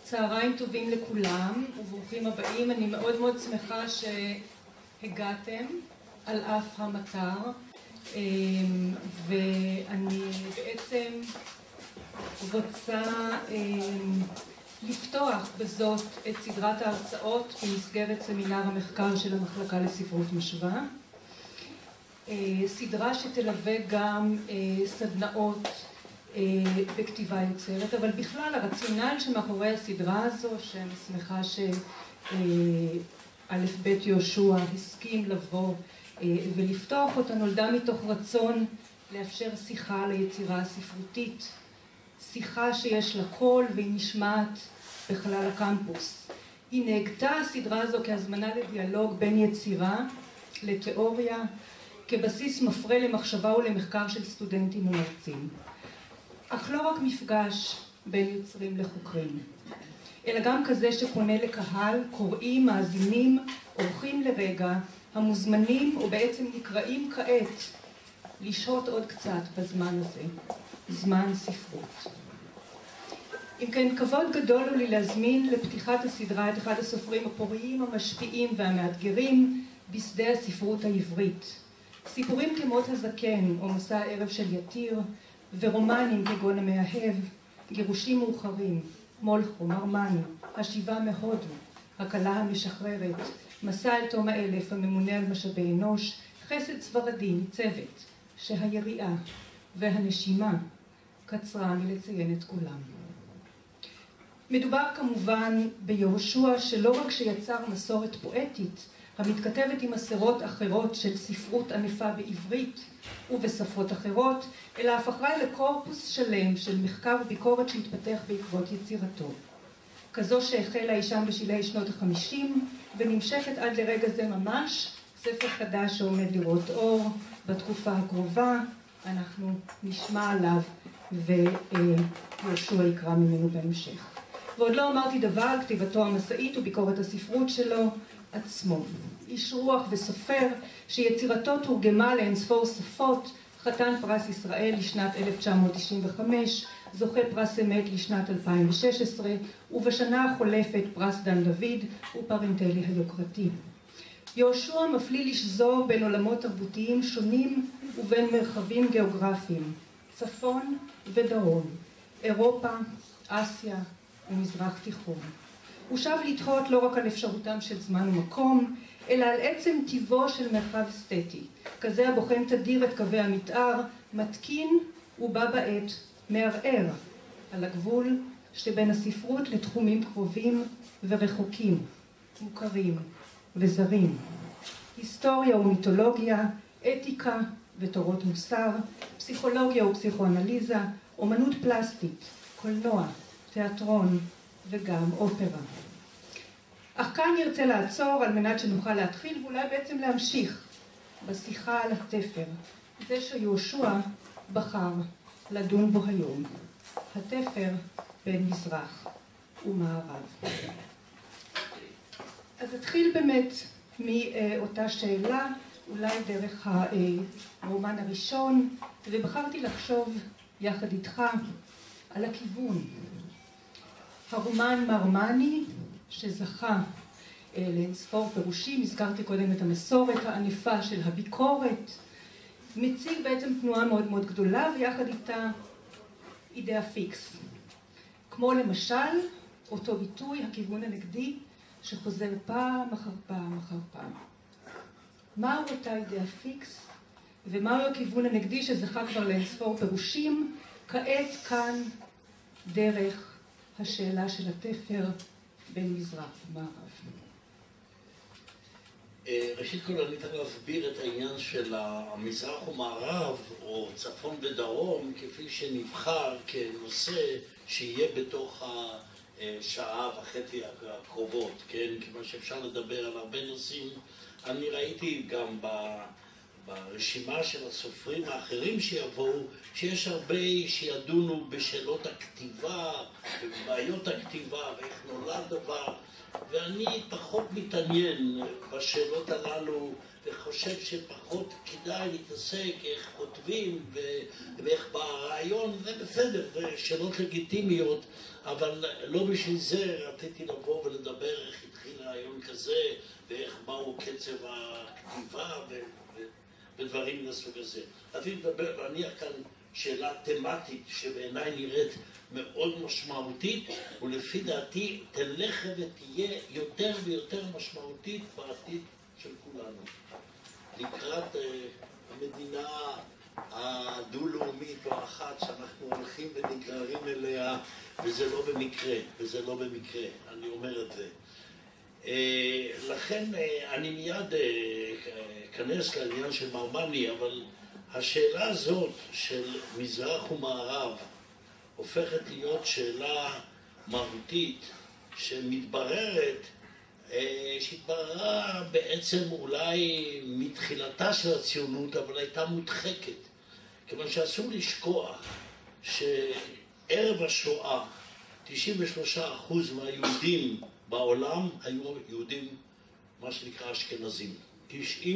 צהריים טובים לכולם וברוכים הבאים. אני מאוד מאוד שמחה שהגעתם על אף המטר, ואני בעצם רוצה לפתוח בזאת את סדרת ההרצאות במסגרת סמינר המחקר של המחלקה לספרות משווה, סדרה שתלווה גם סדנאות בכתיבה יוצרת, אבל בכלל הרציונל שמאחורי הסדרה הזו, שאני שמחה שא' ב' יהושע הסכים לבוא ולפתוח אותה, נולדה מתוך רצון לאפשר שיחה ליצירה הספרותית, שיחה שיש לה קול והיא נשמעת בחלל הקמפוס. היא נהגתה הסדרה הזו כהזמנה לדיאלוג בין יצירה לתיאוריה, כבסיס מפרה למחשבה ולמחקר של סטודנטים ומרצים. אך לא רק מפגש בין יוצרים לחוקרים, אלא גם כזה שפונה לקהל, קוראים, מאזינים, אורחים לרגע, המוזמנים או בעצם נקראים כעת לשהות עוד קצת בזמן הזה, זמן ספרות. אם כן, כבוד גדול הוא לי להזמין לפתיחת הסדרה את אחד הסופרים הפוריים, המשפיעים והמאתגרים בשדה הספרות העברית. סיפורים כמות הזקן או מסע הערב של יתיר, ורומנים כגון המאהב, גירושים מאוחרים, מולכו, מרמני, השיבה מהודו, הכלה המשחררת, מסע אל תום האלף, הממונה על משאבי אנוש, חסד ספרדי ניצבת, שהיריעה והנשימה קצרה מלציין את כולם. מדובר כמובן ביהושע שלא רק שיצר מסורת פואטית המתכתבת עם מסורות אחרות של ספרות ענפה בעברית ובשפות אחרות, אלא אף אחראי לקורפוס שלם של מחקר וביקורת שהתפתח בעקבות יצירתו. כזו שהחלה אי שם בשלהי שנות ה-50 ונמשכת עד לרגע זה ממש, ספר חדש שעומד לראות אור בתקופה הקרובה, אנחנו נשמע עליו ויהושע יקרא ממנו בהמשך. ועוד לא אמרתי דבר על כתיבתו המסעית וביקורת הספרות שלו עצמו. איש רוח וסופר שיצירתו תורגמה לאינספור שפות, חתן פרס ישראל לשנת 1995, זוכה פרס אמת לשנת 2016, ובשנה החולפת פרס דן דוד ופרנטלי היוקרתי. יהושע מפליא לשזור בין עולמות תרבותיים שונים ובין מרחבים גיאוגרפיים, צפון ודרום, אירופה, אסיה ומזרח תיכון. הוא שב לתהות לא רק על אפשרותם של זמן ומקום, אלא על עצם טיבו של מרחב אסתטי, כזה הבוחן תדיר את קווי המתאר, מתקין ובה בעת מערער על הגבול שבין הספרות לתחומים קרובים ורחוקים, מוכרים וזרים. היסטוריה ומיתולוגיה, אתיקה ותורות מוסר, פסיכולוגיה ופסיכואנליזה, אומנות פלסטית, קולנוע, תיאטרון וגם אופרה. אך כאן נרצה לעצור על מנת שנוכל להתחיל ואולי בעצם להמשיך בשיחה על התפר, זה שיהושע בחר לדון בו היום, התפר בין מזרח ומערב. אז אתחיל באמת מאותה שאלה, אולי דרך הרומן הראשון, ובחרתי לחשוב יחד איתך על הכיוון. הרומן מרמני, שזכה לאינספור פירושים, הזכרתי קודם את המסורת הענפה של הביקורת, מציג בעצם תנועה מאוד מאוד גדולה ויחד איתה אידאה פיקס. כמו למשל אותו ביטוי, הכיוון הנגדי, שחוזר פעם אחר פעם אחר פעם. מהו אותה אידאה פיקס ומהו הכיוון הנגדי שזכה כבר לאינספור פירושים, כעת כאן דרך השאלה של התפר בין מזרח ומערב. ראשית כל אני צריך להסביר את העניין של המזרח ומערב או צפון ודרום כפי שנבחר כנושא שיהיה בתוך השעה וחצי הקרובות, כן? כיוון שאפשר לדבר על הרבה נושאים. אני ראיתי גם ברשימה של הסופרים האחרים שיבואו, שיש הרבה שידונו בשאלות הכתיבה, בבעיות הכתיבה ואיך נולד דבר, ואני פחות מתעניין בשאלות הללו, וחושב שפחות כדאי להתעסק איך כותבים ואיך בא הרעיון, זה בסדר, זה שאלות לגיטימיות, אבל לא בשביל זה רציתי לבוא ולדבר איך התחיל רעיון כזה, ואיך באו קצב הכתיבה ודברים מהסוג הזה. רציתי לדבר, להניח כאן שאלה תמטית שבעיניי נראית מאוד משמעותית, ולפי דעתי תלך ותהיה יותר ויותר משמעותית בעתיד של כולנו. לקראת המדינה הדו-לאומית או אחת שאנחנו הולכים ונגררים אליה, וזה לא במקרה, אני אומר את זה. לכן אני מיד אכנס לעניין של מרמני, אבל השאלה הזאת של מזרח ומערב הופכת להיות שאלה מהותית שמתבררת, שהתבררה בעצם אולי מתחילתה של הציונות, אבל הייתה מודחקת. כיוון שאסור לשכוח שערב השואה 93% מהיהודים בעולם היו יהודים, מה שנקרא אשכנזים. 93%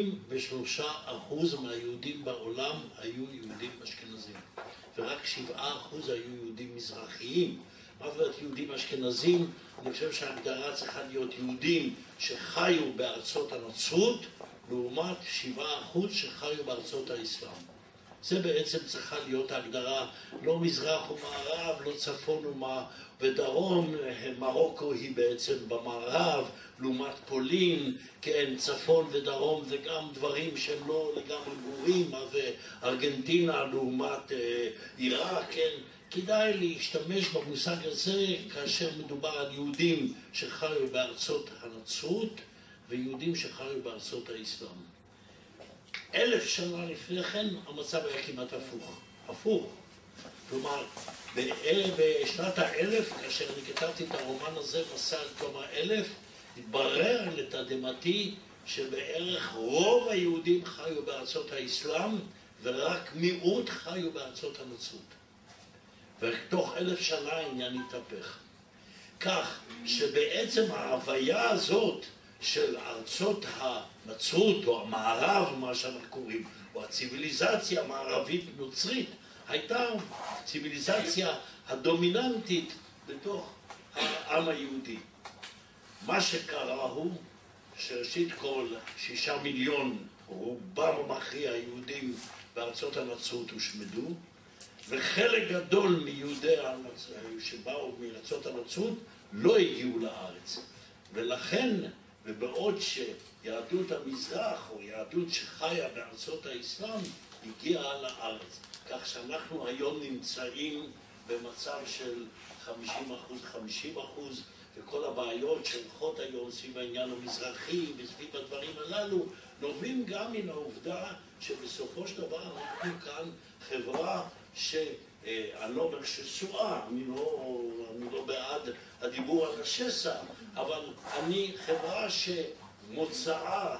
מהיהודים בעולם היו יהודים אשכנזים, ורק 7% היו יהודים מזרחיים. מה זאת יהודים אשכנזים? אני חושב שההגדרה צריכה להיות יהודים שחיו בארצות הנצרות, לעומת 7% שחיו בארצות האסלאם. זה בעצם צריכה להיות ההגדרה, לא מזרח ומערב, לא צפון ודרום, מרוקו היא בעצם במערב, לעומת פולין, כן, צפון ודרום זה גם דברים שהם לא לגמרי ברורים, ארגנטינה לעומת עיראק, כן, כדאי להשתמש במושג הזה כאשר מדובר על יהודים שחיו בארצות הנצרות ויהודים שחיו בארצות האסלאם. 1000 שנה לפני כן המצב היה כמעט הפוך. כלומר, בשנת 1000, כאשר אני כתבתי את הרומן הזה, מסע על תום 1000, התברר לתדהמתי שבערך רוב היהודים חיו בארצות האסלאם ורק מיעוט חיו בארצות הנצרות. ותוך 1000 שנה העניין התהפך. כך שבעצם ההוויה הזאת של ארצות הנצרות או המערב, מה שאנחנו קוראים, או הציביליזציה המערבית נוצרית, הייתה הציביליזציה הדומיננטית בתוך העם היהודי. מה שקרה הוא שראשית כל 6 מיליון, רובם המכריע היהודים בארצות הנצרות הושמדו, וחלק גדול מיהודי שבאו מארצות הנצרות לא הגיעו לארץ. ולכן, ובעוד שיהדות המזרח או יהדות שחיה בארצות האסלאם הגיעה לארץ, כך שאנחנו היום נמצאים במצב של 50%, 50%, וכל הבעיות שהולכות היום סביב העניין המזרחי וסביב הדברים הללו נובעים גם מן העובדה שבסופו של דבר אנחנו כאן חברה אני לא אומר שסועה, אני לא בעד הדיבור על השסע, אבל אני חברה שמוצאה,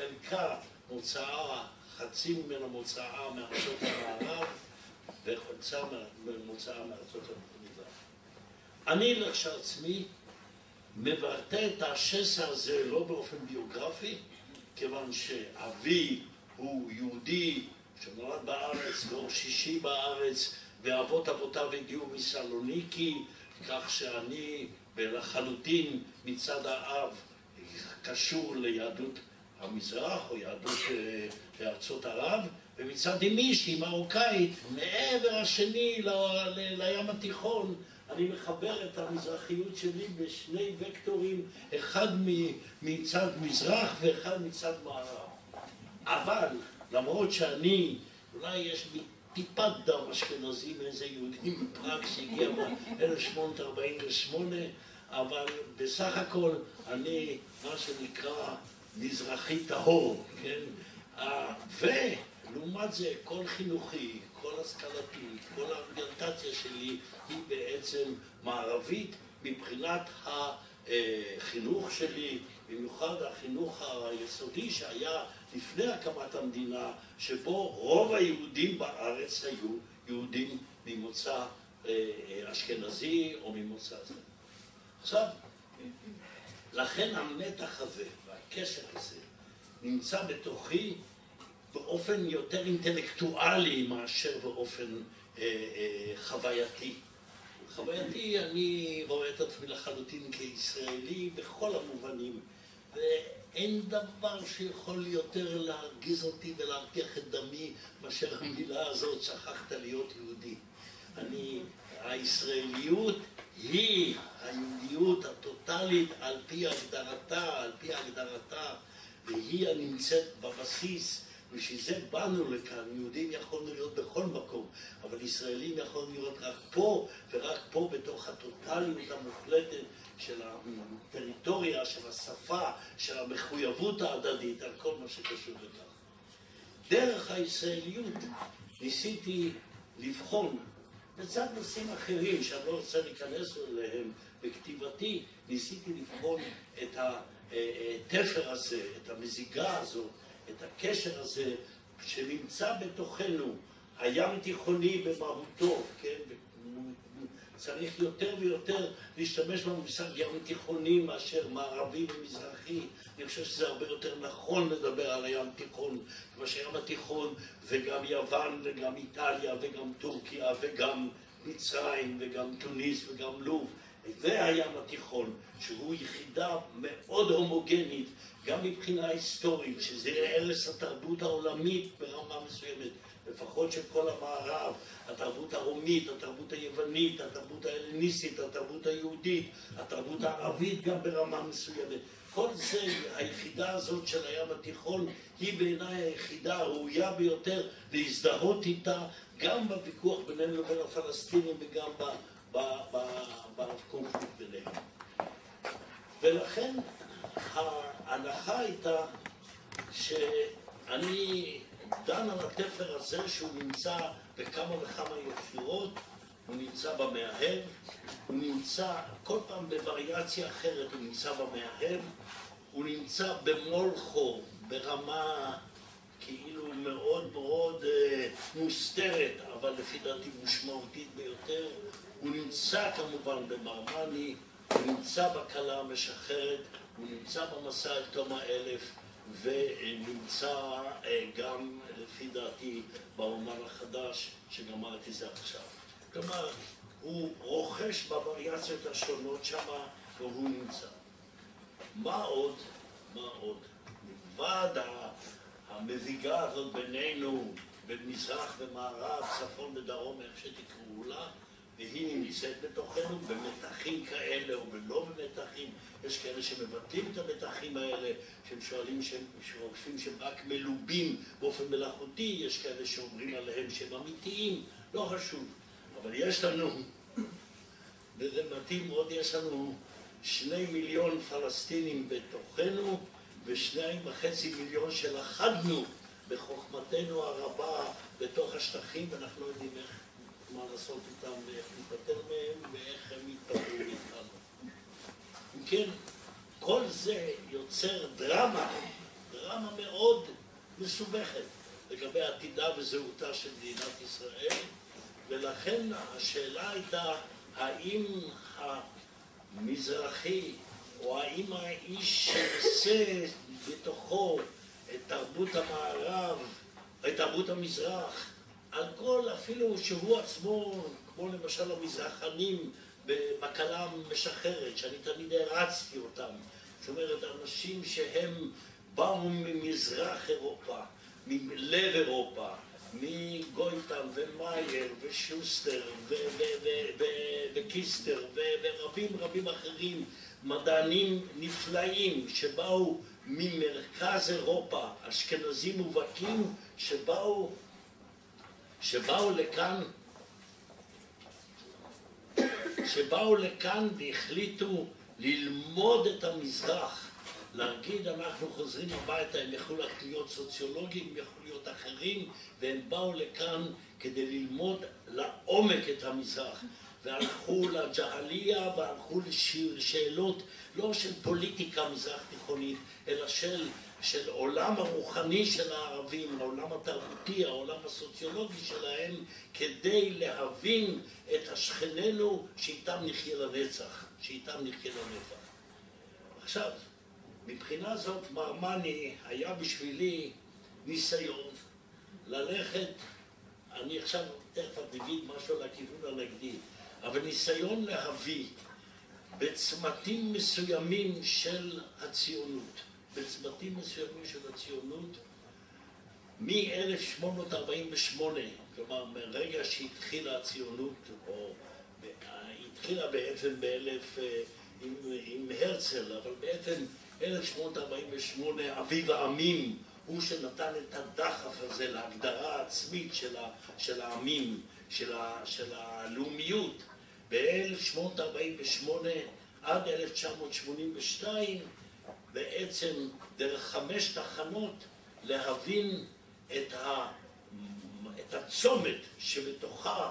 חצי ממנה מוצאה מארצות המערב וחצי מוצאה מארצות המזרח. אני לעצמי מבטא את השסע הזה לא באופן ביוגרפי, כיוון שאבי הוא יהודי שנולד בארץ, דור שישי בארץ, ואבות אבותיו הגיעו מסלוניקי, כך שאני לחלוטין מצד האב קשור ליהדות המזרח או יהדות ארצות ערב, ומצד אמי שהיא מרוקאית, מעבר השני לים התיכון, אני מחבר את המזרחיות שלי בשני וקטורים, אחד מצד מזרח ואחד מצד מערב. אבל למרות שאני, אולי יש לי טיפת דם אשכנזי מאיזה יהודי מפראג שהגיע ב-1848, אבל בסך הכל אני, מה שנקרא, מזרחי טהור, כן? ולעומת זה, כל חינוכי, כל השכלתי, כל האוריינטציה שלי היא בעצם מערבית מבחינת החינוך שלי, במיוחד החינוך היסודי שהיה לפני הקמת המדינה, שבו רוב היהודים בארץ היו יהודים ממוצא אשכנזי או ממוצא זה. עכשיו, לכן המתח הזה והקשר הזה נמצא בתוכי באופן יותר אינטלקטואלי מאשר באופן חווייתי. חווייתי, אני רואה את עצמי לחלוטין כישראלי בכל המובנים, ואין דבר שיכול יותר להרגיז אותי ולהרתיח את דמי מאשר המילה הזאת, שכחת להיות יהודי. הישראליות היא היהודיות הטוטלית על פי הגדרתה, והיא הנמצאת בבסיס. בשביל זה באנו לכאן. יהודים יכולנו להיות בכל מקום, אבל ישראלים יכולנו להיות רק פה, ורק פה בתוך הטוטליות המוחלטת של הטריטוריה, של השפה, של המחויבות ההדדית, על כל מה שקשור לכך. דרך הישראליות ניסיתי לבחון, בצד נושאים אחרים שאני לא רוצה להיכנס אליהם בכתיבתי, ניסיתי לבחון את התפר הזה, את המזיגה הזאת, את הקשר הזה שנמצא בתוכנו, הים תיכוני במהותו, כן? צריך יותר ויותר להשתמש במושג ים תיכוני מאשר מערבי ומזרחי. אני חושב שזה הרבה יותר נכון לדבר על הים תיכון, כמו שהים התיכון וגם יוון וגם איטליה וגם טורקיה וגם מצרים וגם טוניס וגם לוב. זה הים התיכון, שהוא יחידה מאוד הומוגנית, גם מבחינה היסטורית, שזה ערש התרבות העולמית ברמה מסוימת, לפחות של כל המערב, התרבות הרומית, התרבות היוונית, התרבות ההלניסטית, התרבות היהודית, התרבות הערבית גם ברמה מסוימת. כל זה, היחידה הזאת של הים התיכון, היא בעיניי היחידה הראויה ביותר להזדהות איתה, גם בוויכוח בינינו לבין הפלסטינים וגם בקונפליקט ביניהם. ולכן ההנחה הייתה שאני דן על התפר הזה שהוא נמצא בכמה וכמה יצירות, הוא נמצא במאהב, הוא נמצא כל פעם בווריאציה אחרת, הוא נמצא במאהב, הוא נמצא במולכו ברמה כאילו מאוד מאוד מוסתרת, אבל לפי דעתי משמעותית ביותר. הוא נמצא כמובן במרמני, הוא נמצא בקלה המשחררת, הוא נמצא במסע אל תום האלף, ונמצא גם לפי דעתי באומן החדש שגמרתי זה עכשיו. כלומר, הוא רוכש בווריאציות השונות שמה והוא נמצא. מה עוד? מלבד המזיגה הזאת בינינו, בין מזרח ומערב, צפון ודרום, איך שתקראו לה, והיא נמצאת בתוכנו במתחים כאלה או בלא במתחים. יש כאלה שמבטלים את המתחים האלה, שהם שואלים, שחושבים שהם רק מלובים באופן מלאכותי, יש כאלה שאומרים עליהם שהם אמיתיים, לא חשוב. אבל יש לנו, וזה מתאים מאוד, יש לנו 2 מיליון פלסטינים בתוכנו, ו2.5 מיליון שלחדנו בחוכמתנו הרבה בתוך השטחים, ואנחנו לא יודעים איך, מה לעשות איתם ואיך להיפטר מהם ואיך הם יתפטרו מאיתנו. אם כן, כל זה יוצר דרמה מאוד מסובכת לגבי עתידה וזהותה של מדינת ישראל, ולכן השאלה הייתה האם המזרחי או האם האיש שעושה בתוכו את תרבות המערב, את תרבות המזרח, על כל אפילו שהוא עצמו, כמו למשל המזרחנים בקלה המשחררת, שאני תמיד הרצתי אותם, זאת אומרת, אנשים שהם באו ממזרח אירופה, מלב אירופה, מגויטם ומאייר ושוסטר וקיסטר ורבים אחרים, מדענים נפלאים שבאו ממרכז אירופה, אשכנזים מובהקים שבאו לכאן והחליטו ללמוד את המזרח, להגיד אנחנו חוזרים הביתה. הם יכלו להיות סוציולוגים, הם יכלו להיות אחרים, והם באו לכאן כדי ללמוד לעומק את המזרח, והלכו לג'הליה והלכו לשאלות לא של פוליטיקה מזרח תיכונית, אלא של עולם הרוחני של הערבים, העולם התרבותי, העולם הסוציולוגי שלהם, כדי להבין את השכננו שאיתם נחיה לנצח, שאיתם נחיה לנצח. עכשיו, מבחינה זאת מרמני היה בשבילי ניסיון ללכת, אני עכשיו תכף אגיד משהו לכיוון הנגדי, אבל ניסיון להביא בצמתים מסוימים של הציונות, בצמתים מסוימים של הציונות, מ-1848, כלומר מרגע שהתחילה הציונות, או התחילה בעצם עם הרצל, אבל בעצם 1848 אביב העמים הוא שנתן את הדחף הזה להגדרה העצמית של העמים, של הלאומיות. ב-1848 עד 1982 בעצם דרך 5 תחנות להבין את הצומת שבתוכה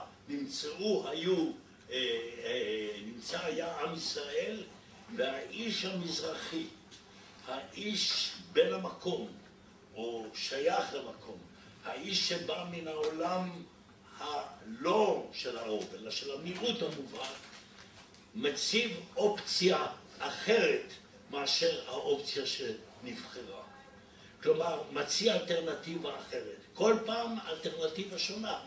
היה עם ישראל, והאיש המזרחי, האיש בן המקום, או שייך למקום, האיש שבא מן העולם הלא של הרוב, אלא של המיעוט המובהק, מציב אופציה אחרת מאשר האופציה שנבחרה. כלומר, מציע אלטרנטיבה אחרת. כל פעם אלטרנטיבה שונה.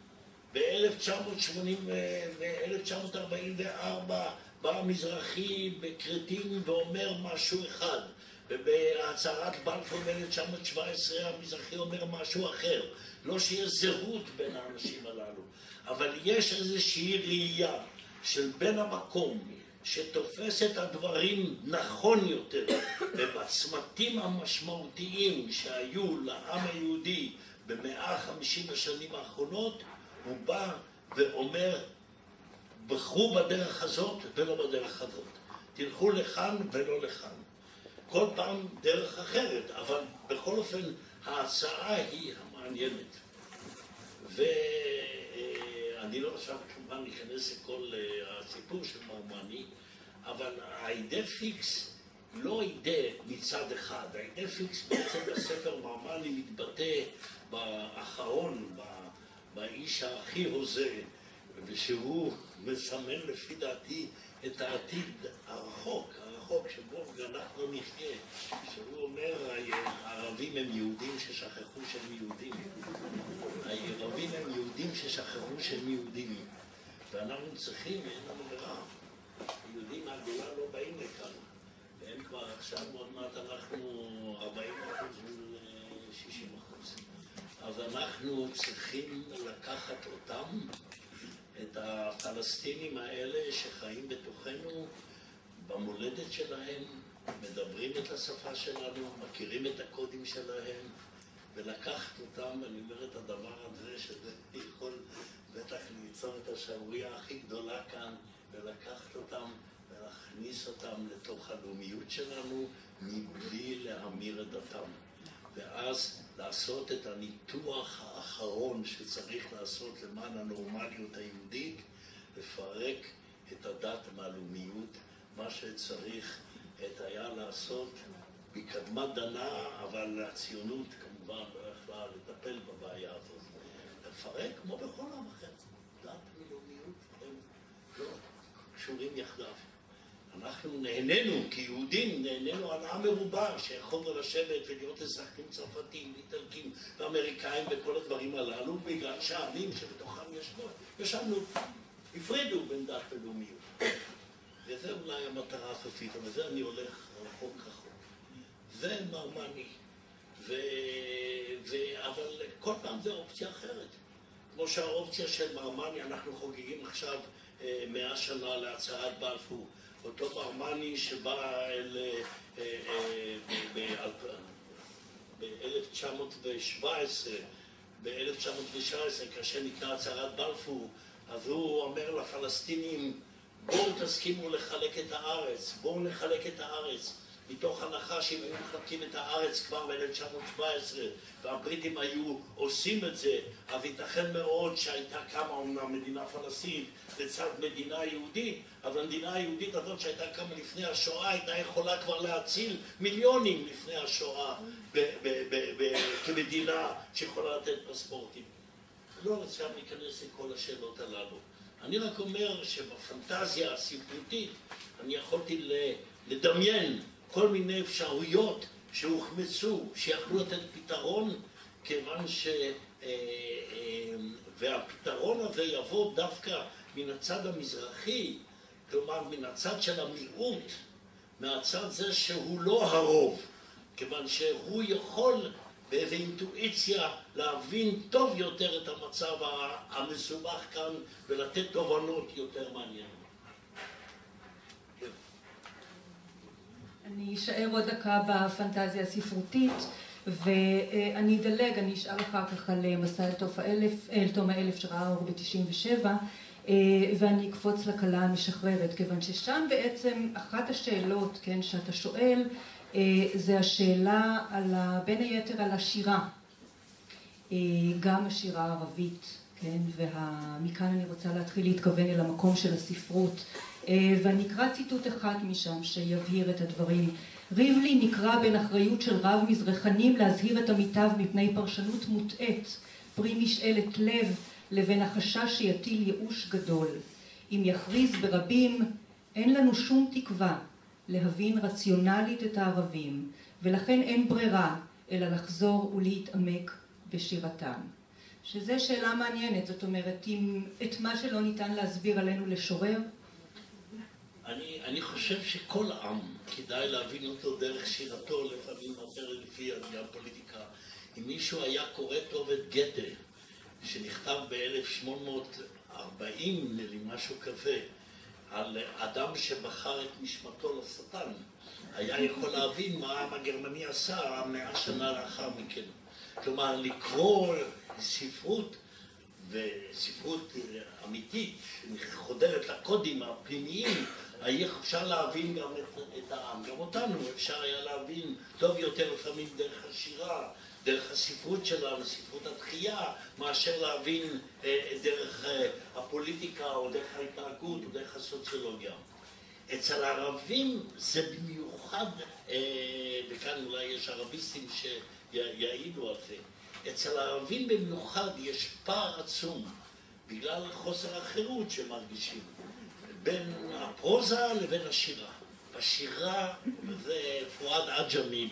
ב-1944 בא המזרחי בקרטין ואומר משהו אחד, ובהצהרת בלפור ב-1917 המזרחי אומר משהו אחר. לא שיש זהות בין האנשים הללו, אבל יש איזושהי ראייה של בן המקום שתופס את הדברים נכון יותר, ובצמתים המשמעותיים שהיו לעם היהודי ב150 השנים האחרונות, הוא בא ואומר, בחרו בדרך הזאת ולא בדרך הזאת. תלכו לכאן ולא לכאן. כל פעם דרך אחרת, אבל בכל אופן ההצעה היא המעניינת. ואני לא עכשיו כמובן להיכנס לכל הסיפור של מרמני, אבל האידאה פיקס לא אידאה מצד אחד. האידאה פיקס בעצם בספר מרמני מתבטא באחרון, באיש הכי הוזה, ושהוא מסמן לפי דעתי את העתיד הרחוק שבו אנחנו נחיה, שהוא אומר, הערבים הם יהודים ששכחו שהם יהודים. הערבים הם יהודים ששכחו שהם יהודים. ואנחנו צריכים, אין לנו ברירה. היהודים מהגולה לא באים לכאן. והם כבר עכשיו, עוד מעט אנחנו 40% מול 60%. אז אנחנו צריכים לקחת אותם, את הפלסטינים האלה שחיים בתוכנו, במולדת שלהם, מדברים את השפה שלנו, מכירים את הקודים שלהם, ולקחת אותם, אני אומר את הדבר הזה, שזה יכול בטח ליצור את השערורייה הכי גדולה כאן, ולקחת אותם ולהכניס אותם לתוך הלאומיות שלנו, מבלי להמיר את דתם. ואז לעשות את הניתוח האחרון שצריך לעשות למען הנורמליות היהודית, לפרק את הדת מהלאומיות, מה שצריך היה לעשות בקדמת דנה, אבל הציונות כמובן לא יכלה לטפל בבעיה הזאת. לפרק כמו בכל עם אחר. דת ולאומיות הם לא קשורים יחדיו. אנחנו נהנינו, כיהודים, נהנינו על עם מרובע, שיכולנו לשבת ולראות אזרחים צרפתים, איטלקים ואמריקאים וכל הדברים הללו, בגלל שהעמים שבתוכם ישבנו, הפרידו בין דת ולאומיות. וזה אולי המטרה הסופית, אבל זה אני הולך רחוק. זה מרמני. אבל כל פעם זה אופציה אחרת. כמו שהאופציה של מרמני, אנחנו חוגגים עכשיו 100 שנה להצהרת בלפור. אותו מרמני שבא ב-1917, כאשר נקרא הצהרת בלפור, אז הוא אומר לפלסטינים, בואו תסכימו לחלק את הארץ, בואו נחלק את הארץ, מתוך הנחה שאם היו מחלקים את הארץ כבר ב-1917 והבריטים היו עושים את זה, אז ייתכן מאוד שהייתה קמה אומנם מדינה פלסטינית לצד מדינה יהודית, אבל המדינה היהודית הזאת שהייתה קמה לפני השואה הייתה יכולה כבר להציל מיליונים לפני השואה כמדינה שיכולה לתת פספורטים. לא רוצה להיכנס לכל השאלות הללו. אני רק אומר שבפנטזיה הספרותית אני יכולתי לדמיין כל מיני אפשרויות שהוחמצו, שיכלו לתת פתרון, כיוון והפתרון הזה יבוא דווקא מן הצד המזרחי, כלומר מן הצד של המיעוט, מהצד זה שהוא לא הרוב, כיוון שהוא יכול באיזו אינטואיציה להבין טוב יותר את המצב המסובך כאן ולתת תובנות יותר מעניינות. אני אשאר עוד דקה בפנטזיה הספרותית ואני אדלג, אני אשאל אחר כך על מסע אל תום האלף שראה אור ב-97 ואני אקפוץ לכלה המשחררת, כיוון ששם בעצם אחת השאלות, כן, שאתה שואל זה השאלה בין היתר על השירה, גם השירה הערבית, כן, ומכאן אני רוצה להתחיל להתכוון אל המקום של הספרות, ואני אקרא ציטוט אחד משם שיבהיר את הדברים. ריבלין נקרא בין אחריות של רב מזרחנים להזהיר את עמיתיו מפני פרשנות מוטעית, פרי משאלת לב, לבין החשש שיטיל ייאוש גדול. אם יכריז ברבים, אין לנו שום תקווה להבין רציונלית את הערבים, ולכן אין ברירה אלא לחזור ולהתעמק בשירתם. שזו שאלה מעניינת, זאת אומרת, אם את מה שלא ניתן להסביר עלינו לשורר? אני חושב שכל עם כדאי להבין אותו דרך שירתו, לפעמים יותר לפי הפוליטיקה. אם מישהו היה קורא טוב את גתה, שנכתב ב-1840, משהו כזה, על אדם שבחר את נשמתו לשטן, היה יכול להבין מה העם הגרמני עשה 100 שנה לאחר מכן. כלומר, לקרוא ספרות, וספרות אמיתית, שחודרת לקודים הפנימיים, אפשר להבין גם את העם. גם אותנו אפשר היה להבין טוב יותר לפעמים דרך השירה, דרך הספרות שלנו, ספרות התחייה, מאשר להבין דרך הפוליטיקה או דרך ההתנהגות או דרך הסוציולוגיה. אצל הערבים זה במיוחד, וכאן אולי יש ערביסטים שיעידו על זה, אצל הערבים במיוחד יש פער עצום בגלל חוסר החירות שמרגישים בין הפרוזה לבין השירה. בשירה, וזה פואד עג'מי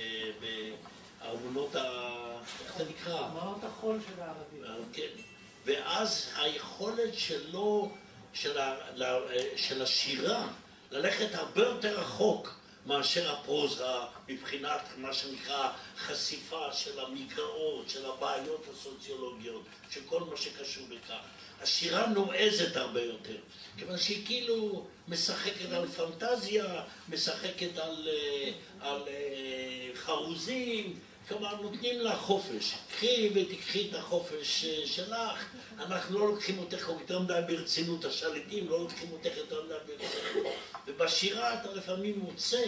בארמונות איך זה נקרא? ארמונות החול של הערבים. כן. ואז היכולת שלו, של השירה, ללכת הרבה יותר רחוק מאשר הפרוזה, מבחינת מה שנקרא חשיפה של המגרעות, של הבעיות הסוציולוגיות, של כל מה שקשור בכך. השירה נועזת הרבה יותר, כיוון שהיא כאילו משחקת על פנטזיה, משחקת על חרוזים, כלומר נותנים לה חופש. קחי ותקחי את החופש שלך, אנחנו לא לוקחים אותך יותר מדי ברצינות, השליטים לא לוקחים אותך יותר מדי ברצינות. ובשירה אתה לפעמים מוצא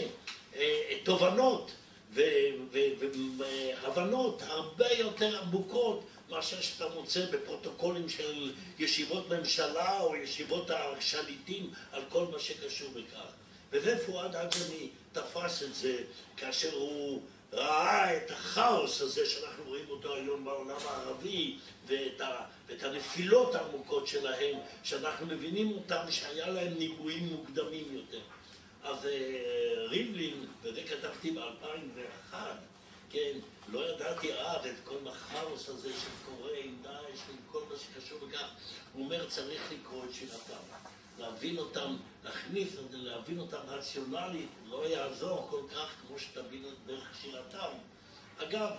תובנות והבנות הרבה יותר עמוקות מאשר שאתה מוצא בפרוטוקולים של ישיבות ממשלה או ישיבות השליטים על כל מה שקשור בכך. וזה פואד עג'מי תפס את זה כאשר הוא ראה את הכאוס הזה שאנחנו רואים אותו היום בעולם הערבי ואת הנפילות העמוקות שלהם, שאנחנו מבינים אותם שהיה להם ניבויים מוקדמים יותר. אז ריבלין, וזה כתבתי ב-2001, כן, לא ידעתי אז את כל הכאוס הזה שקורה עם דאעש ועם כל מה שקשור בכך. הוא אומר צריך לקרוא את שירתם, להבין אותם, להכניס, להבין אותם רציונלית, לא יעזור כל כך כמו שתבינו דרך שירתם. אגב,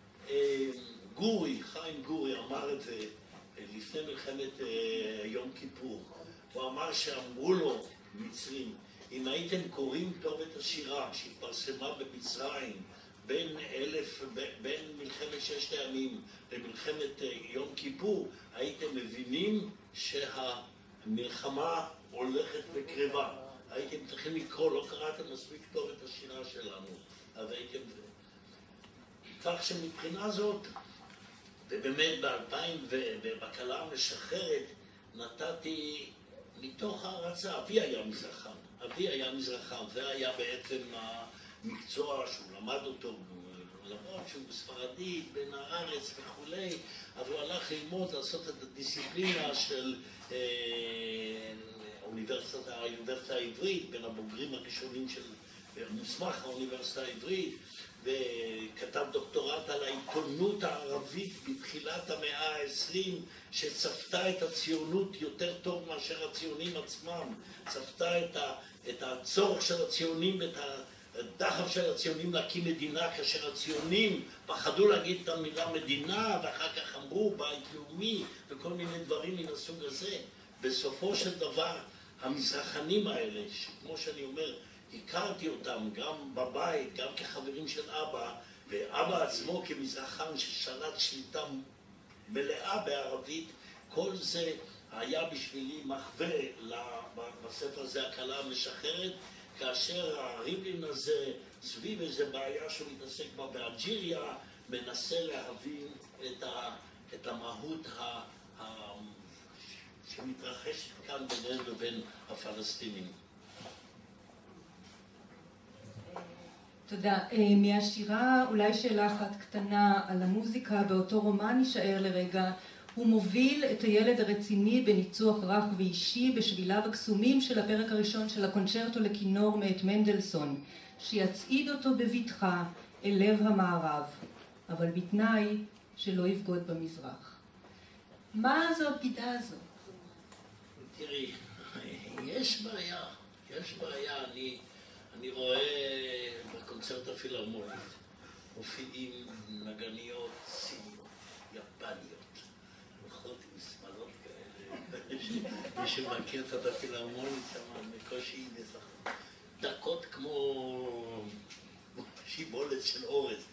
חיים גורי אמר את זה לפני מלחמת יום כיפור. הוא אמר שאמרו לו מצרים, אם הייתם קוראים טוב את השירה שהתפרסמה במצרים בין מלחמת ששת הימים למלחמת יום כיפור, הייתם מבינים שהמלחמה הולכת בקרבה. הייתם צריכים לקרוא, לא קראתם מספיק טוב את השירה שלנו, אז הייתם... כך שמבחינה זאת, ובאמת בקלה המשחררת, נתתי מתוך הערצה, אבי היה מזרחן, זה היה בעצם המקצוע שהוא למד אותו, למרות שהוא בספרדית, בין הארץ וכולי, אבל הוא הלך ללמוד, לעשות את הדיסציפלינה של האוניברסיטה העברית, בין הבוגרים הראשונים של מוסמך באוניברסיטה העברית, וכתב דוקטורט על העיתונות הערבית בתחילת המאה ה-20, שצפתה את הציונות יותר טוב מאשר הציונים עצמם, צפתה את הצורך של הציונים ואת הדחף של הציונים להקים מדינה, כאשר הציונים פחדו להגיד את המילה מדינה, ואחר כך אמרו בית לאומי וכל מיני דברים מן הסוג הזה. בסופו של דבר, המזרחנים האלה, שכמו שאני אומר, הכרתי אותם גם בבית, גם כחברים של אבא, ואבא עצמו כמזרחן ששלט שליטה מלאה בערבית, כל זה היה בשבילי מחווה בספר הזה, הקלה המשחררת, כאשר הריבלין הזה, סביב איזה בעיה שהוא מתעסק בה באלג'יריה, מנסה להבין את המהות שמתרחשת כאן בינינו לבין הפלסטינים. תודה. מהשירה אולי שאלה אחת קטנה על המוזיקה, באותו רומן נשאר לרגע, הוא מוביל את הילד הרציני בניצוח רך ואישי בשביליו הקסומים של הפרק הראשון של הקונצ'רטו לכינור מאת מנדלסון, שיצעיד אותו בבטחה אל לב המערב, אבל בתנאי שלא יבגוד במזרח. מה זו הבגידה הזו? תראי, יש בעיה. אני רואה בקונצרט הפילהרמונית מופיעים נגניות סיניות, יפניות, הולכות עם שמלות כאלה, מי שמכיר את הפילהרמונית שם, בקושי נזכר, דקות כמו שיבולת של אורז.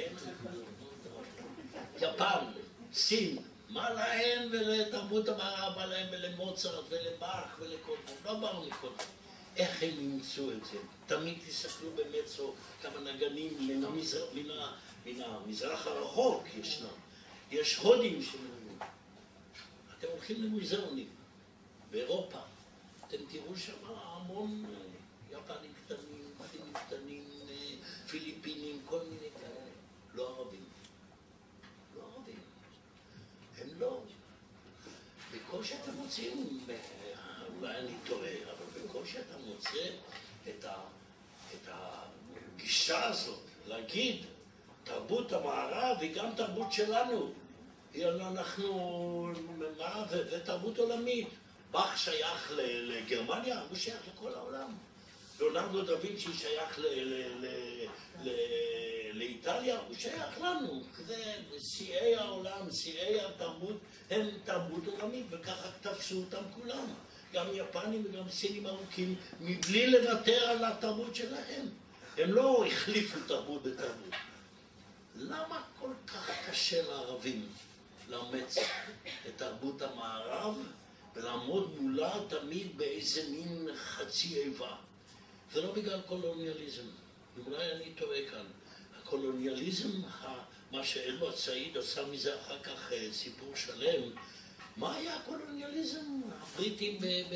יפן, סין, מה להם ולתרבות המערב, מה להם ולמוצרט ולבאך ולכל זה, לא באו מכל זה. איך הם ימצאו את זה? תמיד תסתכלו במצו כמה נגנים מן המזרח הרחוק ישנם. יש הודים שמנגנים. אתם הולכים למוזיאונים באירופה, אתם תראו שם המון יפנים קטנים, פינים קטנים, פיליפינים, כל מיני כאלה. לא ערבים. לא ערבים. הם לא. בקושי אתם מוצאים, אולי אני טועה, אבל בקושי אתה מוצא את הגישה הזאת, להגיד, תרבות המערב היא גם תרבות שלנו. אנחנו, זה תרבות עולמית. באך שייך לגרמניה, הוא שייך לכל העולם. ליאונרדו דה וינצ'י שייך לאיטליה, הוא שייך לנו. זה שיאי העולם, שיאי התרבות, הם תרבות עולמית, וככה תפסו אותם כולם. גם יפנים וגם סינים ארוכים, מבלי לוותר על התרבות שלהם. הם לא החליפו תרבות בתרבות. למה כל כך קשה לערבים לאמץ את תרבות המערב ולעמוד מולה תמיד באיזה מין חצי איבה? זה לא בגלל קולוניאליזם. אולי אני טועה כאן. הקולוניאליזם, מה שאלואד סעיד עשה מזה אחר כך סיפור שלם, מה היה הקולוניאליזם? הבריטים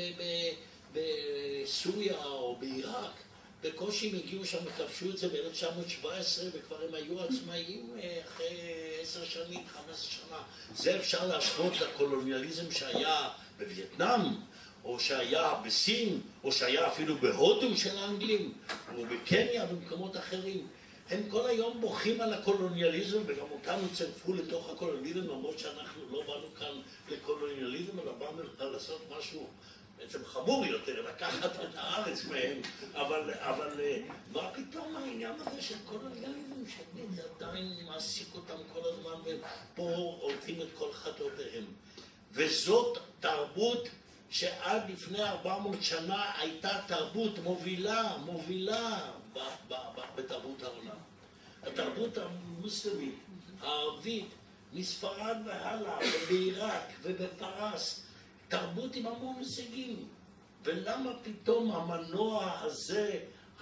בסוריה או בעיראק, בקושי הם הגיעו שם וכבשו את זה ב-1917 וכבר הם היו עצמאיים אחרי 10 שנים, 15 שנה. זה אפשר להשוות לקולוניאליזם שהיה בווייטנאם, או שהיה בסין, או שהיה אפילו בהודו של האנגלים, או בקניה ובמקומות אחרים. הם כל היום בוכים על הקולוניאליזם, וגם אותנו צרפו לתוך הקולוניאליזם, למרות שאנחנו לא באנו כאן לקולוניאליזם, אלא באנו לעשות משהו בעצם חמור יותר, לקחת את הארץ מהם. אבל מה פתאום העניין הזה של קולוניאליזם, שזה עדיין מעסיק אותם כל הזמן, ופה הולכים את כל חטאותיהם. וזאת תרבות שעד לפני 400 שנה הייתה תרבות מובילה בתרבות העולם. התרבות המוסלמית, הערבית, מספרד והלאה, ובעיראק ובפרס, תרבות עם המון הישגים. ולמה פתאום המנוע הזה,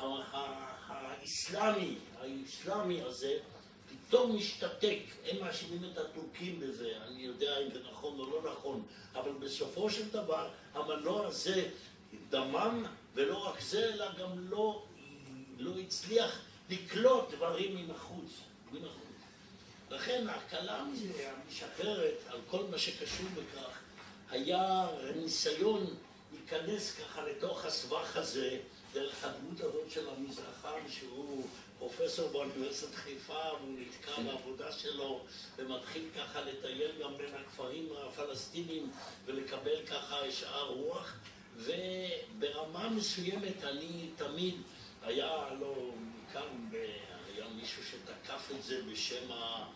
האסלאמי הזה, פתאום משתתק? הם מאשימים את הטורקים בזה, אני יודע אם זה נכון או לא נכון, אבל בסופו של דבר המנוע הזה דמם, ולא רק זה, אלא גם לא הצליח לקלוט דברים מן החוץ. לכן ההקלה המשחררת על כל מה שקשור בכך היה ניסיון להיכנס ככה לתוך הסבך הזה דרך הדמות הזאת של המזרחן, שהוא פרופסור באוניברסיטת חיפה, והוא נתקע בעבודה שלו, ומתחיל ככה לטייל גם בין הכפרים הפלסטינים, ולקבל ככה שאר רוח. וברמה מסוימת אני תמיד, היה לו כאן, היה מישהו שתקף את זה בשם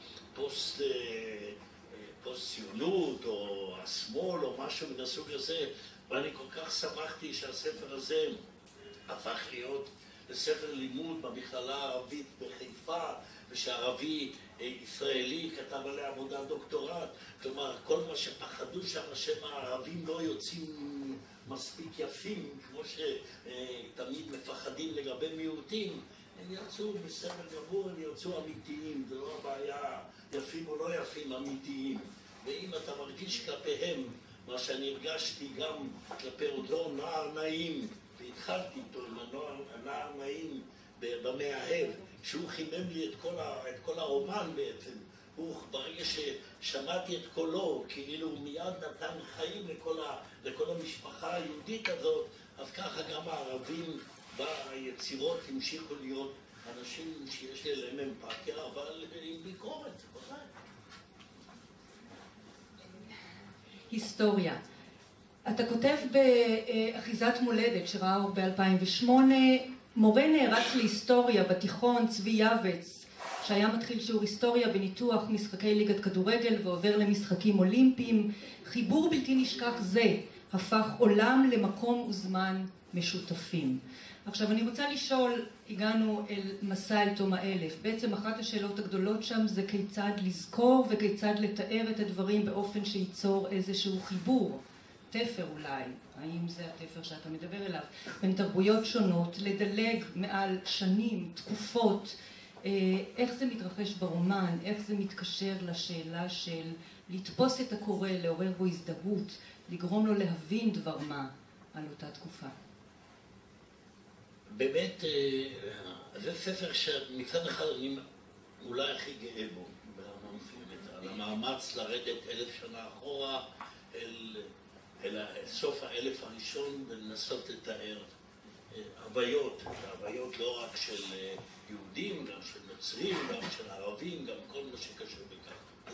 הפוסט-ציונות, או השמאל, או משהו מן הסוג הזה, ואני כל כך שמחתי שהספר הזה הפך להיות לספר לימוד במכללה הערבית בחיפה, ושערבי ישראלי כתב עליה עבודת דוקטורט. כלומר, כל מה שפחדו שם, הערבים לא יוצאים מספיק יפים, כמו שתמיד מפחדים לגבי מיעוטים, הם יצאו בסדר גמור, הם יצאו אמיתיים, זה לא הבעיה, יפים או לא יפים, אמיתיים. ואם אתה מרגיש כלפיהם, מה שאני הרגשתי גם כלפי אותו נער נעים, והתחלתי איתו עם הנער נעים במאהב, שהוא חימם לי את כל הרומן בעצם. ברגע ששמעתי את קולו, כאילו הוא מיד נתן חיים לכל המשפחה היהודית הזאת, אז ככה גם הערבים ביצירות המשיכו להיות אנשים שיש להם אמפתיה, אבל עם ביקורת, בוודאי. היסטוריה. אתה כותב באחיזת מולדת שראה אור ב-2008, מורה נערץ להיסטוריה בתיכון, צבי יבץ, שהיה מתחיל שיעור היסטוריה בניתוח משחקי ליגת כדורגל ועובר למשחקים אולימפיים. חיבור בלתי נשכח זה הפך עולם למקום וזמן משותפים. עכשיו אני רוצה לשאול, הגענו אל מסע אל תום האלף, בעצם אחת השאלות הגדולות שם זה כיצד לזכור וכיצד לתאר את הדברים באופן שייצור איזשהו חיבור, תפר אולי, האם זה התפר שאתה מדבר אליו, בין תרבויות שונות, לדלג מעל שנים, תקופות, איך זה מתרחש ברומן, איך זה מתקשר לשאלה של לתפוס את הקורא, לעורר בו הזדהות, לגרום לו להבין דבר מה על אותה תקופה. באמת, זה ספר שמצד אחד אני אולי הכי גאה בו, על המאמץ לרדת 1000 שנה אחורה אל סוף האלף הראשון ולנסות לתאר הוויות, הוויות לא רק של יהודים, גם של נוצרים, גם של ערבים, גם כל מה שקשור בכך.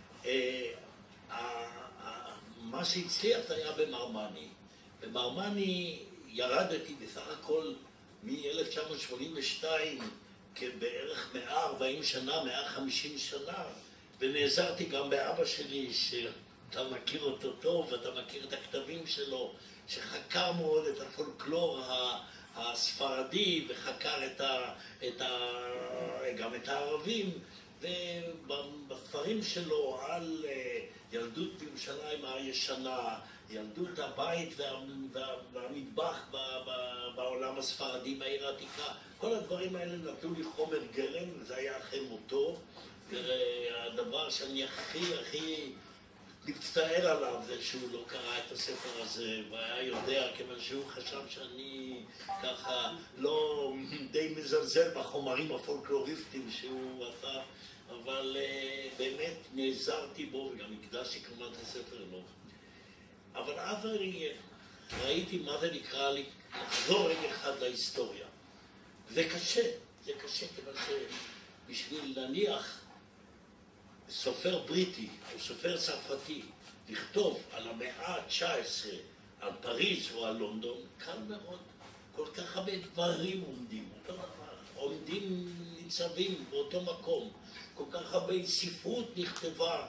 מה שהצליח היה במרמני. במרמני ירדתי בסך הכל מ-1982 כבערך 140 שנה, 150 שנה, ונעזרתי גם באבא שלי, שאתה מכיר אותו טוב, ואתה מכיר את הכתבים שלו, שחקר מאוד את הפולקלור הספרדי, וחקר גם את הערבים, ובספרים שלו על ילדות בירושלים הישנה, ילדות הבית והמטבח בעולם הספרדי, בעיר העתיקה, כל הדברים האלה נתנו לי חומר גלם, וזה היה אחרי מותו. והדבר שאני הכי מצטער עליו זה שהוא לא קרא את הספר הזה, והיה יודע, כיוון שהוא חשב שאני ככה לא די מזלזל בחומרים הפולקלוריסטיים שהוא עשה, אבל באמת נעזרתי בו וגם הקדשתי כמובן את הספר לו. אבל אז אני ראיתי מה זה נקרא לי לחזור רגע אחד להיסטוריה. זה קשה כיוון שבשביל להניח סופר בריטי או סופר צרפתי לכתוב על המאה ה-19, על פריז או על לונדון, קל מאוד. כל כך הרבה דברים עומדים, אותו דבר, עומדים ניצבים באותו מקום. כל כך הרבה ספרות נכתבה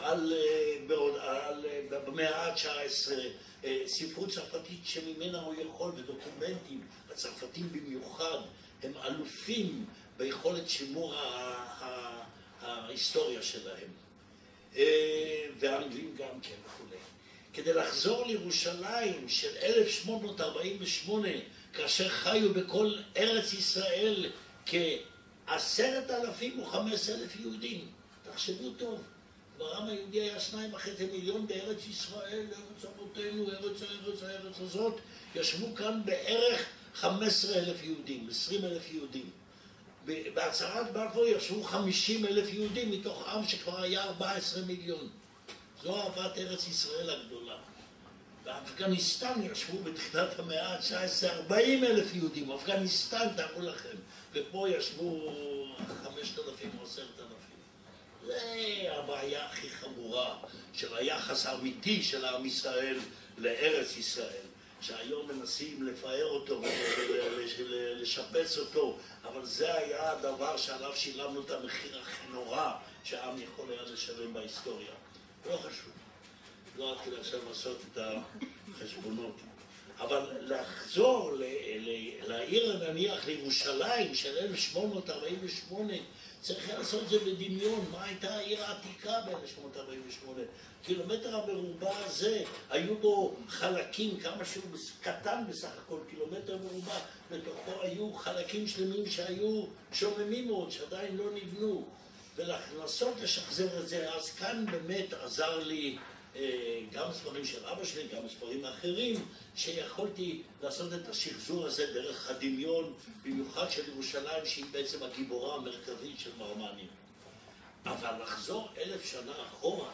במאה ה-19, ספרות צרפתית שממנה הוא יכול, ודוקומנטים, הצרפתים במיוחד, הם אלופים ביכולת שימור ההיסטוריה שלהם. והאנגלים גם כן וכו'. כדי לחזור לירושלים של 1848, כאשר חיו בכל ארץ ישראל כ10,000 או 15,000 יהודים. תחשבו טוב, העם היהודי היה 2.5 מיליון בארץ ישראל, ארץ אבותינו, הארץ הזאת, ישבו כאן בערך 15,000 יהודים, 20,000 יהודים. בהצהרת בלפור ישבו 50,000 יהודים מתוך עם שכבר היה 14 מיליון. זו אהבת ארץ ישראל הגדולה. אפגניסטן ישבו בתחילת המאה ה-19 40,000 יהודים, אפגניסטן תארו לכם, ופה ישבו 5,000 או 10,000. זה הבעיה הכי חמורה של היחס האמיתי של עם ישראל לארץ ישראל, שהיום מנסים לפאר אותו ולשפץ אותו, אבל זה היה הדבר שעליו שילמנו את המחיר הכי נורא שהעם יכול היה לשלם בהיסטוריה. לא חשוב, לא עד כדי עכשיו לעשות את החשבונות, אבל לחזור לעיר נניח לירושלים של 1848, צריך לעשות את זה בדמיון. מה הייתה העיר העתיקה ב-1848? קילומטר המרובע הזה, היו בו חלקים, כמה שהוא קטן בסך הכל, קילומטר מרובע, בתוכו היו חלקים שלמים שהיו שוממים מאוד, שעדיין לא נבנו. ולנסות לשחזר את זה, אז כאן באמת עזר לי גם ספרים של אבא שלי, גם ספרים אחרים, שיכולתי לעשות את השחזור הזה דרך הדמיון, במיוחד של ירושלים, שהיא בעצם הגיבורה המרכזית של מרמניה. אבל לחזור 1000 שנה אחורה,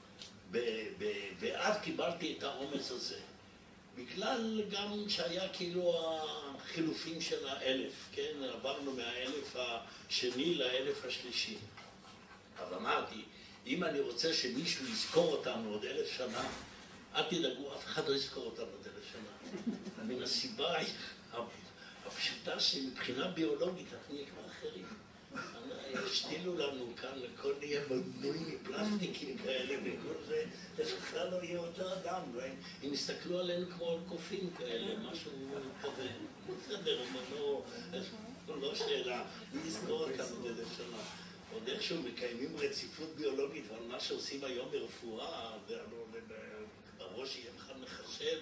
ואז קיבלתי את האומץ הזה. בגלל גם שהיה כאילו החילופים של 1000, כן? עברנו מה-1000 השני ל-1000 השלישי. אבל אמרתי, אם אני רוצה שמישהו יזכור אותנו עוד 1000 שנה, אל תדאגו, אף אחד לא יזכור אותנו עוד 1000 שנה. מן הסיבה הפשוטה שמבחינה ביולוגית אנחנו נהיה כבר אחרים. השתילו לנו כאן, הכל נהיה בנוי מפלסטיקים כאלה וכל זה, זה בכלל לא יהיה אותו אדם. אם יסתכלו עלינו כמו על קופים כאלה, משהו כזה. בסדר, לא שאלה, מי יזכור אותנו עוד 1000 שנה. עוד איכשהו מקיימים רציפות ביולוגית על מה שעושים היום ברפואה, בראש יהיה בכלל מחשב,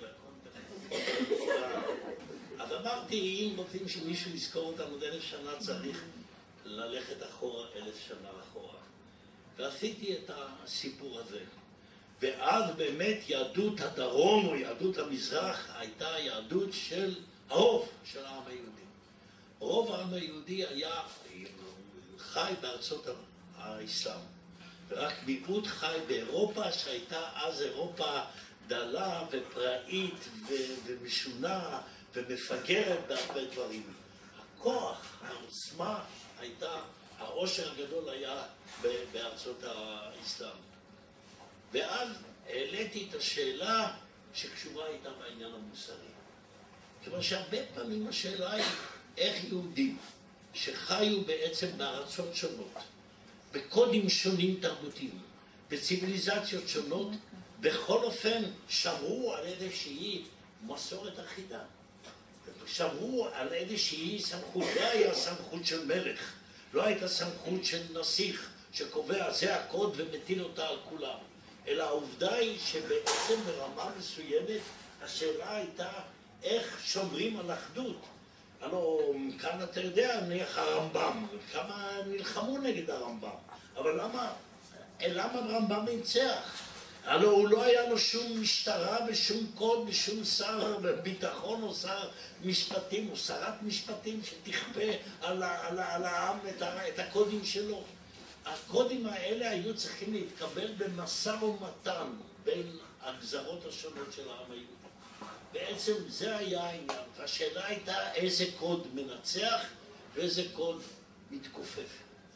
אז אמרתי, אם רוצים שמישהו יזכור אותנו עוד 1000 שנה, צריך ללכת אחורה 1000 שנה אחורה. ועשיתי את הסיפור הזה. ואז באמת יהדות הדרום או יהדות המזרח הייתה יהדות של הרוב של העם היהודי. רוב העם היהודי היה חי בארצות האסלאם, ורק מיעוט חי באירופה, שהייתה אז אירופה דלה ופראית ומשונה ומפגרת בהרבה דברים. הכוח, העוצמה הייתה, העושר הגדול היה בארצות האסלאם. ואז העליתי את השאלה שקשורה איתה בעניין המוסרי. כיוון שהרבה פעמים השאלה היא איך יהודים שחיו בעצם בארצות שונות, בקודים שונים תרבותיים, בציביליזציות שונות, בכל אופן שמרו על איזושהי מסורת אחידה. שמרו על איזושהי סמכות, לא היה סמכות של מלך, לא הייתה סמכות של נסיך שקובע זה הקוד ומטיל אותה על כולם, אלא העובדה היא שבעצם ברמה מסוימת השאלה הייתה איך שומרים על אחדות. הלוא כאן אתה יודע, נניח הרמב"ם, כמה נלחמו נגד הרמב"ם, אבל למה הרמב"ם ניצח? הלוא הוא לא היה לו שום משטרה ושום קוד ושום שר ביטחון או שר משפטים או שרת משפטים שתכפה על העם את הקודים שלו. הקודים האלה היו צריכים להתקבל במשא ומתן בין הגזרות השונות של העם היהודי. בעצם זה היה העניין, והשאלה הייתה איזה קוד מנצח ואיזה קוד מתכופף.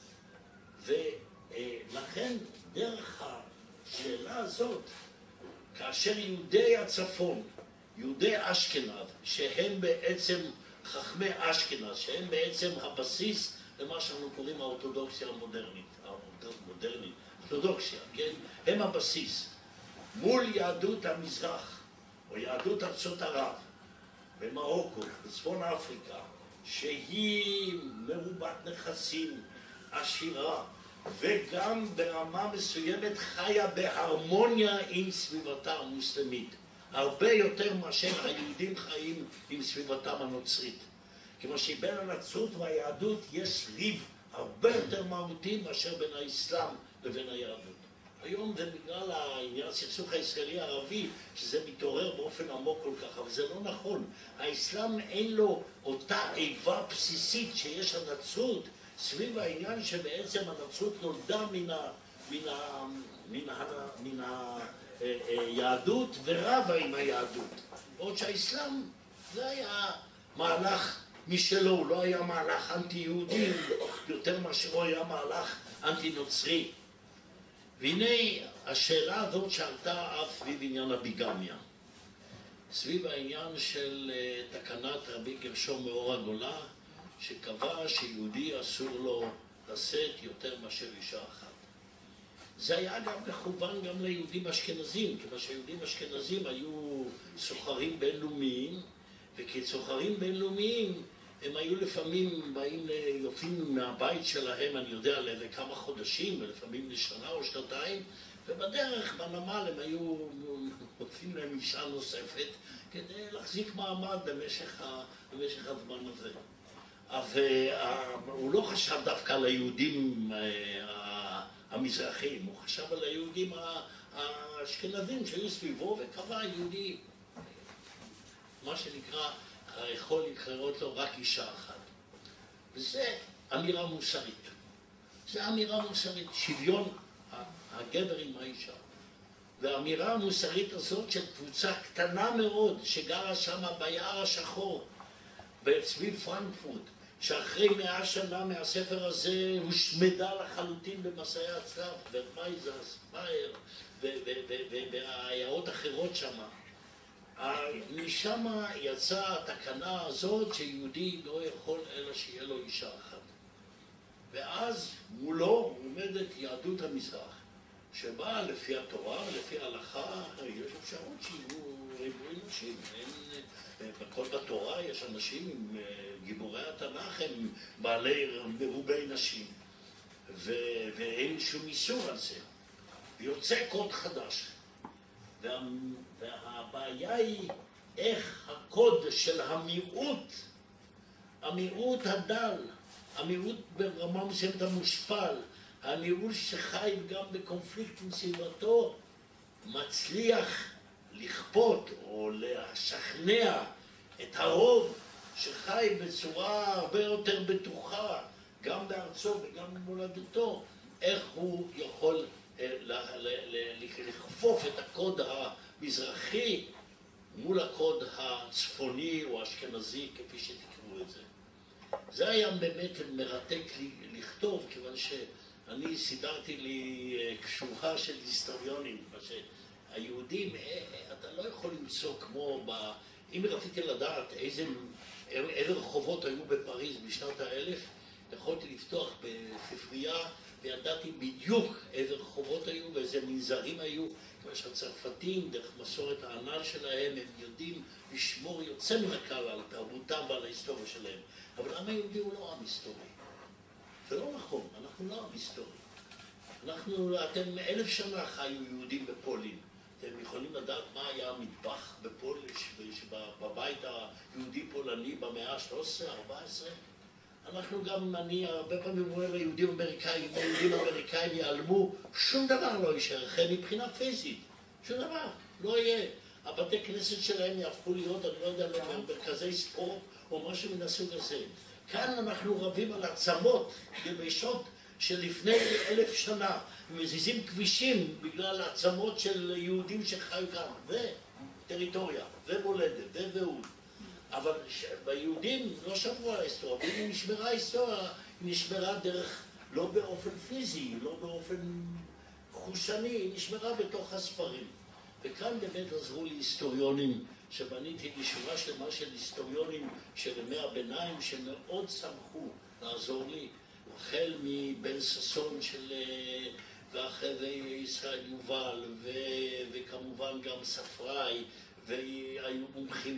ולכן דרך השאלה הזאת, כאשר יהודי הצפון, יהודי אשכנז, שהם בעצם חכמי אשכנז, שהם בעצם הבסיס למה שאנחנו קוראים האורתודוקסיה המודרנית, אורתודוקסיה, כן? הם הבסיס. מול יהדות המזרח, או יהדות ארצות ערב, במרוקו, בצפון אפריקה, שהיא מרובת נכסים, עשירה, וגם ברמה מסוימת חיה בהרמוניה עם סביבתה המוסלמית, הרבה יותר מאשר היהודים חיים עם סביבתם הנוצרית. כמו שבין הנצרות והיהדות יש ריב הרבה יותר מהותי מאשר בין האסלאם לבין היהדות. היום זה בגלל העניין הסכסוך הישראלי-ערבי, שזה מתעורר באופן עמוק כל כך, אבל זה לא נכון. האסלאם אין לו אותה איבה בסיסית שיש לנצרות, סביב העניין שבעצם הנצרות נולדה מן היהדות ורבה עם היהדות. בעוד שהאסלאם זה היה מהלך משלו, הוא לא היה מהלך אנטי-יהודי, יותר מאשר הוא היה מהלך אנטי-נוצרי. והנה השאלה הזאת שעלתה אף סביב עניין הביגמיה. סביב העניין של תקנת רבי גרשום מאור הגולה, שקבע שיהודי אסור לו לשאת יותר מאשר אישה אחת. זה היה גם מכוון גם ליהודים אשכנזים, כיוון שיהודים אשכנזים היו סוחרים בינלאומיים, וכסוחרים בינלאומיים הם היו לפעמים באים יוצאים מהבית שלהם, אני יודע, לכמה חודשים, ולפעמים לשנה או שנתיים, ובדרך בנמל הם היו מוצאים להם אישה נוספת כדי להחזיק מעמד במשך הזמן הזה. אז הוא לא חשב דווקא על היהודים המזרחים, הוא חשב על היהודים האשכנזים שהיו סביבו, וקבע יהודי, מה שנקרא, יכול לקרות לו רק אישה אחת. וזה אמירה מוסרית. זה אמירה מוסרית, שוויון הגבר עם האישה. והאמירה המוסרית הזאת של קבוצה קטנה מאוד שגרה שם ביער השחור, סביב פרנקפורט, שאחרי 100 שנה מהספר הזה הושמדה לחלוטין במסעי הצלב, ומייזס, מאייר והעיירות אחרות שם. משם יצאה התקנה הזאת שיהודי לא יכול אלא שיהיה לו אישה אחת. ואז מולו עומדת יהדות המזרח, שבה לפי התורה ולפי ההלכה יש אפשרות שיהיו ריבוי נשים. בכל בתורה יש אנשים עם גיבורי התנ"ך, הם בעלי מרובי נשים, ואין שום איסור על זה. ויוצא קוד חדש. והבעיה היא איך הקוד של המיעוט הדל, המיעוט ברמה מסוימת המושפל, המיעוט שחי גם בקונפליקט עם סביבתו, מצליח לכפות או לשכנע את הרוב שחי בצורה הרבה יותר בטוחה, גם בארצו וגם במולדתו, איך הוא יכול לכפוף את הקוד המזרחי מול הקוד הצפוני או האשכנזי, כפי שתקראו את זה. זה היה באמת מרתק לי לכתוב, כיוון שאני סידרתי לי קשורה של היסטוריונים, היהודים, אתה לא יכול למצוא כמו אם רציתי לדעת איזה רחובות היו בפריז בשנת 1000, יכולתי לפתוח בספרייה וידעתי בדיוק איזה רחובות היו ואיזה מנזרים היו, כמו שהצרפתים, דרך מסורת הענל שלהם, הם יודעים לשמור יוצא מן הכלל על תרבותם ועל ההיסטוריה שלהם. אבל העם היהודי הוא לא עם היסטורי. זה לא נכון, אנחנו לא עם היסטורי. אתם 1000 שנה חיו יהודים בפולין. אתם יכולים לדעת מה היה המטבח בפולין, בבית היהודי-פולני במאה ה-13-14? אנחנו גם, אני הרבה פעמים אומר ליהודים אמריקאים, אם היהודים האמריקאים ייעלמו, שום דבר לא יישאר לכם מבחינה פיזית. שום דבר, לא יהיה. הבתי כנסת שלהם יהפכו להיות, אני לא יודע, מרכזי ספורט או משהו מן הסוג הזה. כאן אנחנו רבים על עצמות יבשות שלפני 1000 שנה, מזיזים כבישים בגלל עצמות של יהודים שחיו כאן, וטריטוריה, ומולדת, וזהות. אבל ביהודים לא שמרו על ההיסטוריה, ואם נשמרה ההיסטוריה, היא נשמרה דרך, לא באופן פיזי, לא באופן חושני, היא נשמרה בתוך הספרים. וכאן באמת עזרו לי היסטוריונים, שבניתי לשורה שלמה של היסטוריונים של ימי הביניים, שמאוד שמחו לעזור לי, החל מבן ששון ואחרי זה ישראל יובל, וכמובן גם ספראי, והיו מומחים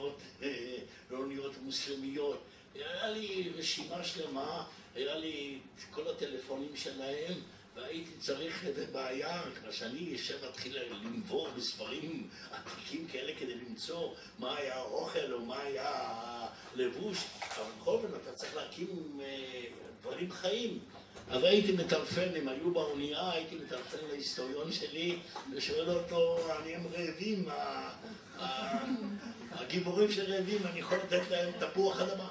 לאוניות מוסלמיות. היה לי רשימה שלמה, היה לי כל הטלפונים שלהם, והייתי צריך איזה בעיה, כמו שאני יושב להתחיל לנבור בספרים עתיקים כאלה כדי למצוא מה היה האוכל או מה היה הלבוש. אבל בכל אופן אתה צריך להקים דברים חיים. אז הייתי מטלפן, אם היו באונייה, הייתי מטלפן להיסטוריון שלי ושואל אותו, אני הם רעבים, הגיבורים של רעבים, אני יכול לתת להם תפוח אדמה?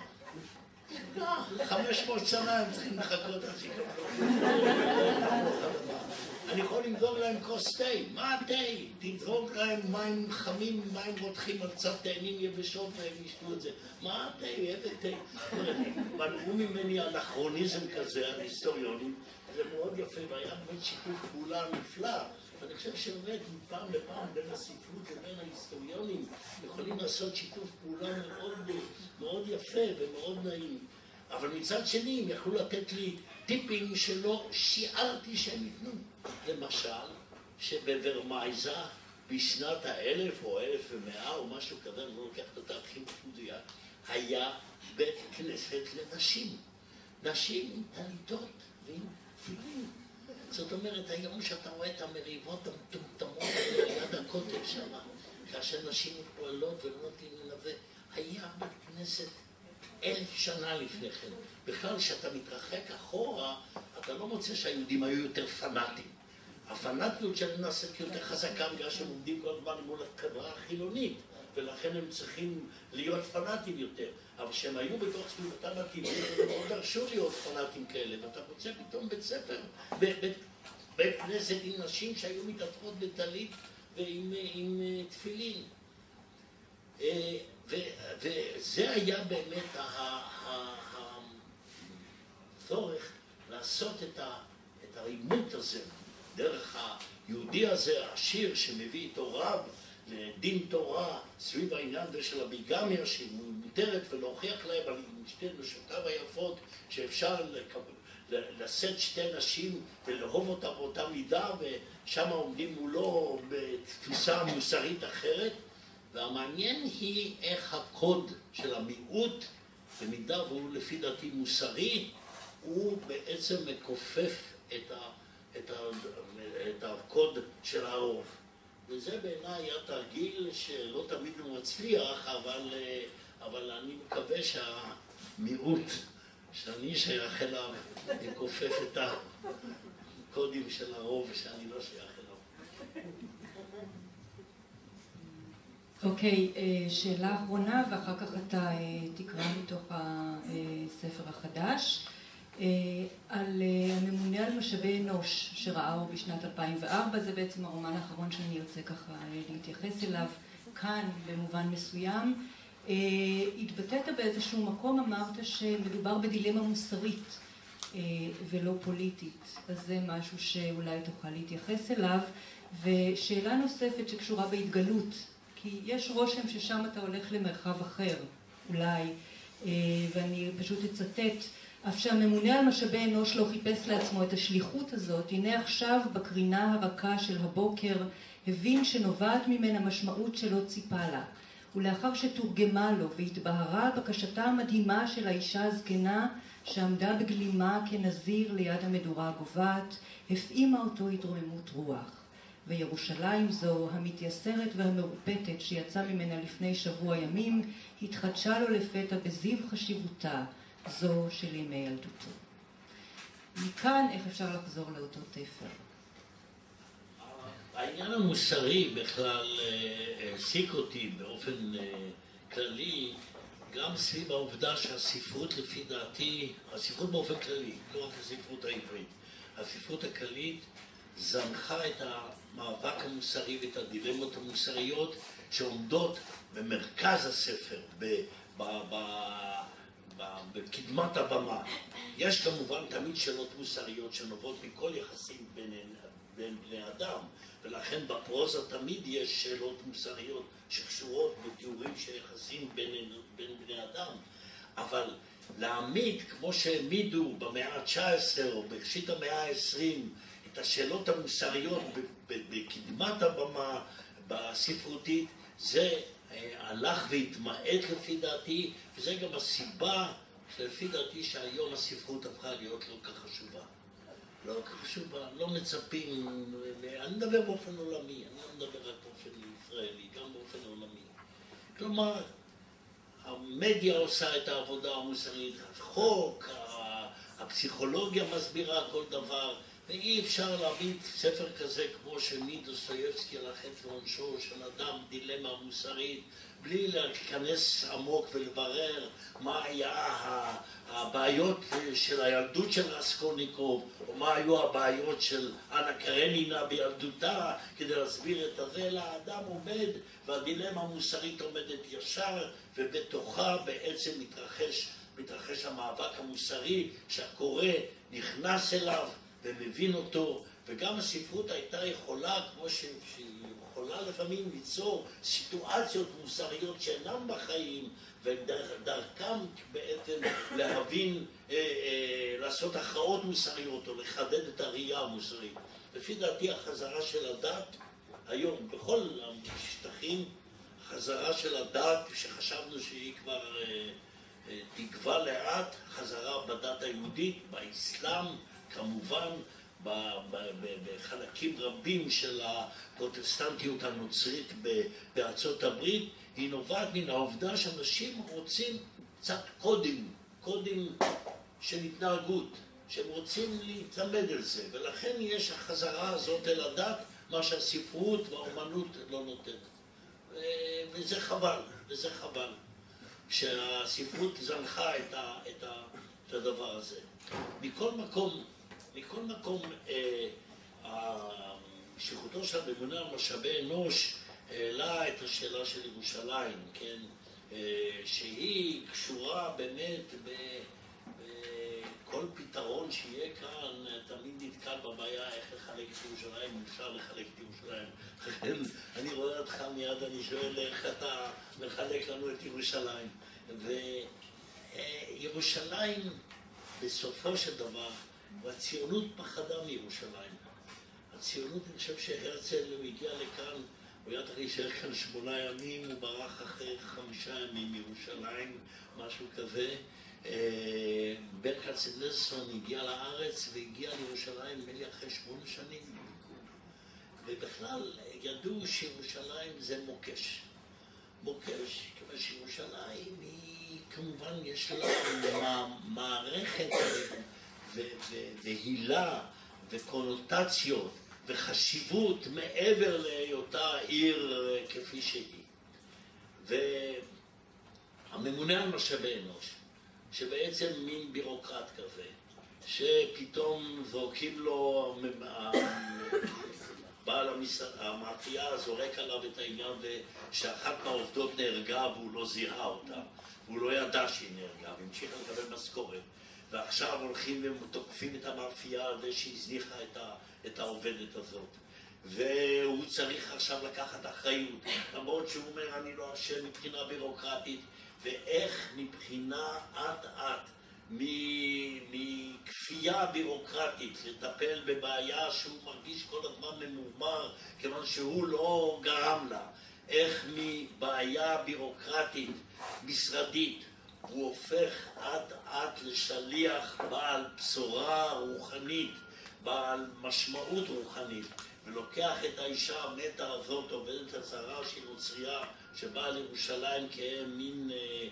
500 שנה הם צריכים לחכות עד שיקבלו תפוח אדמה. אני יכול למזוג להם כוס תה. מה תה? תזרוק להם מים חמים, מים רותחים על קצת תאנים יבשות והם ישתו את זה. מה תה? איזה תה? מנעו ממני אנכרוניזם כזה, על היסטוריונים. זה מאוד יפה, והיה באמת שיתוף פעולה נפלא. ואני חושב שבאמת מפעם לפעם בין הספרות לבין ההיסטוריונים יכולים לעשות שיתוף פעולה מאוד, מאוד יפה ומאוד נעים. אבל מצד שני הם יכלו לתת לי טיפים שלא שיערתי שהם ייתנו. למשל, שבוורמייזה בשנת 1000 או 1100 או משהו כזה, אני לא לוקח את התאריכים מדויק, היה בית כנסת לנשים. נשים עם טליתות ועם תפילין. זאת אומרת, היום שאתה רואה את המריבות המטומטמות ליד הכותל שם, כאשר נשים מתפוללות ולא נותנים לנווה, היה בית כנסת 1000 שנה לפני כן. בכלל, כשאתה מתרחק אחורה, אתה לא מוצא שהיהודים היו יותר פנאטים. הפנאטיות שלהם נעשית יותר חזקה בגלל שהם עומדים כל הזמן מול החברה החילונית, ולכן הם צריכים להיות פנאטים יותר. אבל כשהם היו בתוך סביבתם הטבעית, הם מאוד דרשו להיות פנאטים כאלה, ואתה רוצה פתאום בית ספר, בית כנסת עם נשים שהיו מתעטפות בטלית ועם תפילין. וזה היה באמת הצורך לעשות את העימות הזה דרך היהודי הזה, העשיר, שמביא איתו רב לדין תורה סביב העניין הזה של הביגמיה שהיא מותרת, ולהוכיח להם על שתי נשותיו היפות שאפשר לשאת שתי נשים ולאהוב אותה באותה מידה, ושם עומדים מולו בתפיסה מוסרית אחרת. והמעניין היא איך הקוד של המיעוט, במידה והוא לפי דעתי מוסרי, הוא בעצם מכופף את הקוד של הרוב. וזה בעיניי היה תרגיל שלא תמיד הוא מצליח, אבל אני מקווה שהמיעוט שאני שייך אליו יכופף את הקודים של הרוב שאני לא שייך אליו. אוקיי, שאלה אחרונה, ואחר כך אתה תקרא מתוך הספר החדש. על הממונה על משאבי אנוש שראה הוא בשנת 2004, זה בעצם הרומן האחרון שאני ארצה ככה להתייחס אליו כאן במובן מסוים. התבטאת באיזשהו מקום, אמרת שמדובר בדילמה מוסרית ולא פוליטית, אז זה משהו שאולי תוכל להתייחס אליו. ושאלה נוספת שקשורה בהתגלות, כי יש רושם ששם אתה הולך למרחב אחר אולי, ואני פשוט אצטט: אף שהממונה על משאבי אנוש לא חיפש לעצמו את השליחות הזאת, הנה עכשיו בקרינה הרכה של הבוקר הבין שנובעת ממנה משמעות שלא ציפה לה. ולאחר שתורגמה לו והתבהרה בקשתה המדהימה של האישה הזקנה שעמדה בגלימה כנזיר ליד המדורה הגובעת, הפעימה אותו התרוממות רוח. וירושלים זו, המתייסרת והמרופטת שיצא ממנה לפני שבוע ימים, התחדשה לו לפתע בזיו חשיבותה, זו של ימי ילדותו. מכאן איך אפשר לחזור לאותו תפר? העניין המוסרי בכלל העסיק אותי באופן כללי, גם סביב העובדה שהספרות לפי דעתי, הספרות באופן כללי, לא רק הספרות העברית, הספרות הכללית זנחה את המאבק המוסרי ואת הדילמות המוסריות שעומדות במרכז הספר, בקדמת הבמה. יש כמובן תמיד שאלות מוסריות שנובעות מכל יחסים בין בני אדם, ולכן בפרוזה תמיד יש שאלות מוסריות שקשורות בתיאורים של יחסים בין בני אדם. אבל להעמיד, כמו שהעמידו במאה ה-19 או בראשית המאה ה-20, את השאלות המוסריות בקדמת הבמה בספרותית, זה הלך והתמעט לפי דעתי, וזה גם הסיבה שלפי דעתי שהיום הספרות הפכה להיות לא כך חשובה. לא כך חשובה, לא מצפים, אני מדבר באופן עולמי, אני לא מדבר רק באופן ישראלי, גם באופן עולמי. כלומר, המדיה עושה את העבודה המוסרית, החוק, הפסיכולוגיה מסבירה כל דבר, ואי אפשר להביא ספר כזה כמו שמדוסטויבסקי על החטא ועונשו של אדם, דילמה מוסרית, בלי להיכנס עמוק ולברר מה היה הבעיות של הילדות של רסקולניקוב, או מה היו הבעיות של אנה קרנינה בילדותה, כדי להסביר את הזה. אלא האדם עומד והדילמה המוסרית עומדת ישר, ובתוכה בעצם מתרחש המאבק המוסרי שהקורא נכנס אליו ומבין אותו. וגם הספרות הייתה יכולה, כמו שהיא יכולה לפעמים ליצור סיטואציות מוסריות שאינם בחיים, ודרכם בעצם להבין, לעשות הכרעות מוסריות או לחדד את הראייה המוסרית. לפי דעתי החזרה של הדת היום בכל השטחים, החזרה של הדת שחשבנו שהיא כבר תגווה לאט, חזרה בדת היהודית, באסלאם כמובן, בחלקים רבים של הפרוטסטנטיות הנוצרית בארצות הברית, היא נובעת מן העובדה שאנשים רוצים קצת קודים של התנהגות, שהם רוצים להתלמד על זה, ולכן יש החזרה הזאת אל הדת, מה שהספרות והאומנות לא נותנת. וזה חבל, שהספרות זנחה את הדבר הזה. מכל מקום, שליחותו של הממונה על משאבי אנוש העלה את השאלה של ירושלים, כן? שהיא קשורה באמת בכל פתרון שיהיה כאן, תמיד נתקל בבעיה איך לחלק את ירושלים, אפשר לחלק את ירושלים. אני רואה אותך מיד, אני שואל איך אתה מחלק לנו את ירושלים. וירושלים בסופו של דבר, והציונות פחדה מירושלים. הציונות, אני חושב שהרצל הגיע לכאן, הוא היה צריך להישאר כאן 8 ימים, הוא ברח אחרי 5 ימים מירושלים, משהו כזה. ברל כצנלסון הגיע לארץ והגיע לירושלים נדמה לי אחרי 8 שנים. ובכלל ידעו שירושלים זה מוקש. כיוון שירושלים היא כמובן יש לה מערכת והילה וקונוטציות וחשיבות מעבר להיותה עיר כפי שהיא. והממונה על משאבי אנוש, שבעצם מין בירוקרט כזה, שפתאום זורקים לו, בעל המאפייה זורק עליו את העניין ושאחת מהעובדות נהרגה והוא לא זיהה אותה, והוא לא ידע שהיא נהרגה, והמשיכה לקבל משכורת. ועכשיו הולכים ותוקפים את המאפייה על זה שהזניחה את העובדת הזאת. והוא צריך עכשיו לקחת אחריות, למרות שהוא אומר אני לא אשם מבחינה בירוקרטית, ואיך מבחינה עד מכפייה בירוקרטית לטפל בבעיה שהוא מרגיש כל הזמן ממורמר כיוון שהוא לא גרם לה, איך מבעיה בירוקרטית משרדית הוא הופך עד לשליח בעל בשורה רוחנית, בעל משמעות רוחנית, ולוקח את האישה המתה הזאת, עובדת הזרה שהיא נוצריה, שבאה לירושלים כמין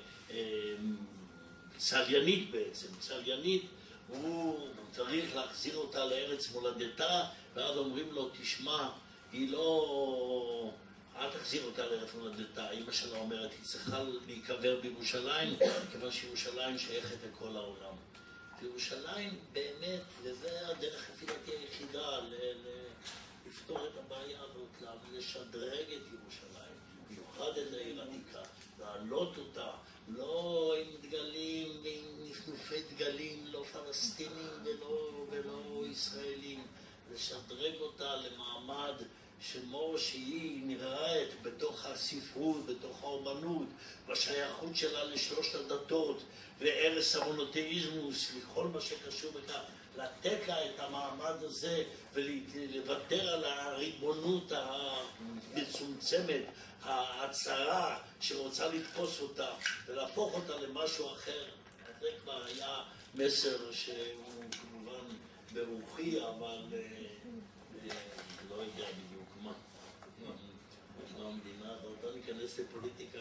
צליינית בעצם, צליינית, הוא צריך להחזיר אותה לארץ מולדתה, ואז אומרים לו, תשמע, היא לא... אל תחזיר אותה לארץ מולדתה, אמא שלה אומרת, היא צריכה להיקבר בירושלים, כיוון שירושלים שייכת לכל העולם. וירושלים באמת, וזה הדרך אפילתי היחידה לפתור את הבעיה הזאת, לשדרג את ירושלים, מיוחד את העיר עתיקה, להעלות אותה, לא עם דגלים, עם נפנופי דגלים, לא פלסטינים ולא ישראלים, לשדרג אותה למעמד שמו שהיא נראית בתוך הספרות, בתוך האומנות, בשייכות שלה לשלושת הדתות, וערש המונותאיזמוס, לכל מה שקשור בכך, לתת לה את המעמד הזה ולוותר על הריבונות המצומצמת, הצרה שרוצה לתפוס אותה ולהפוך אותה למשהו אחר. זה כבר היה מסר שהוא כמובן ברוחי, אבל לא יודע בדיוק מה המדינה, אתה רוצה להיכנס לפוליטיקה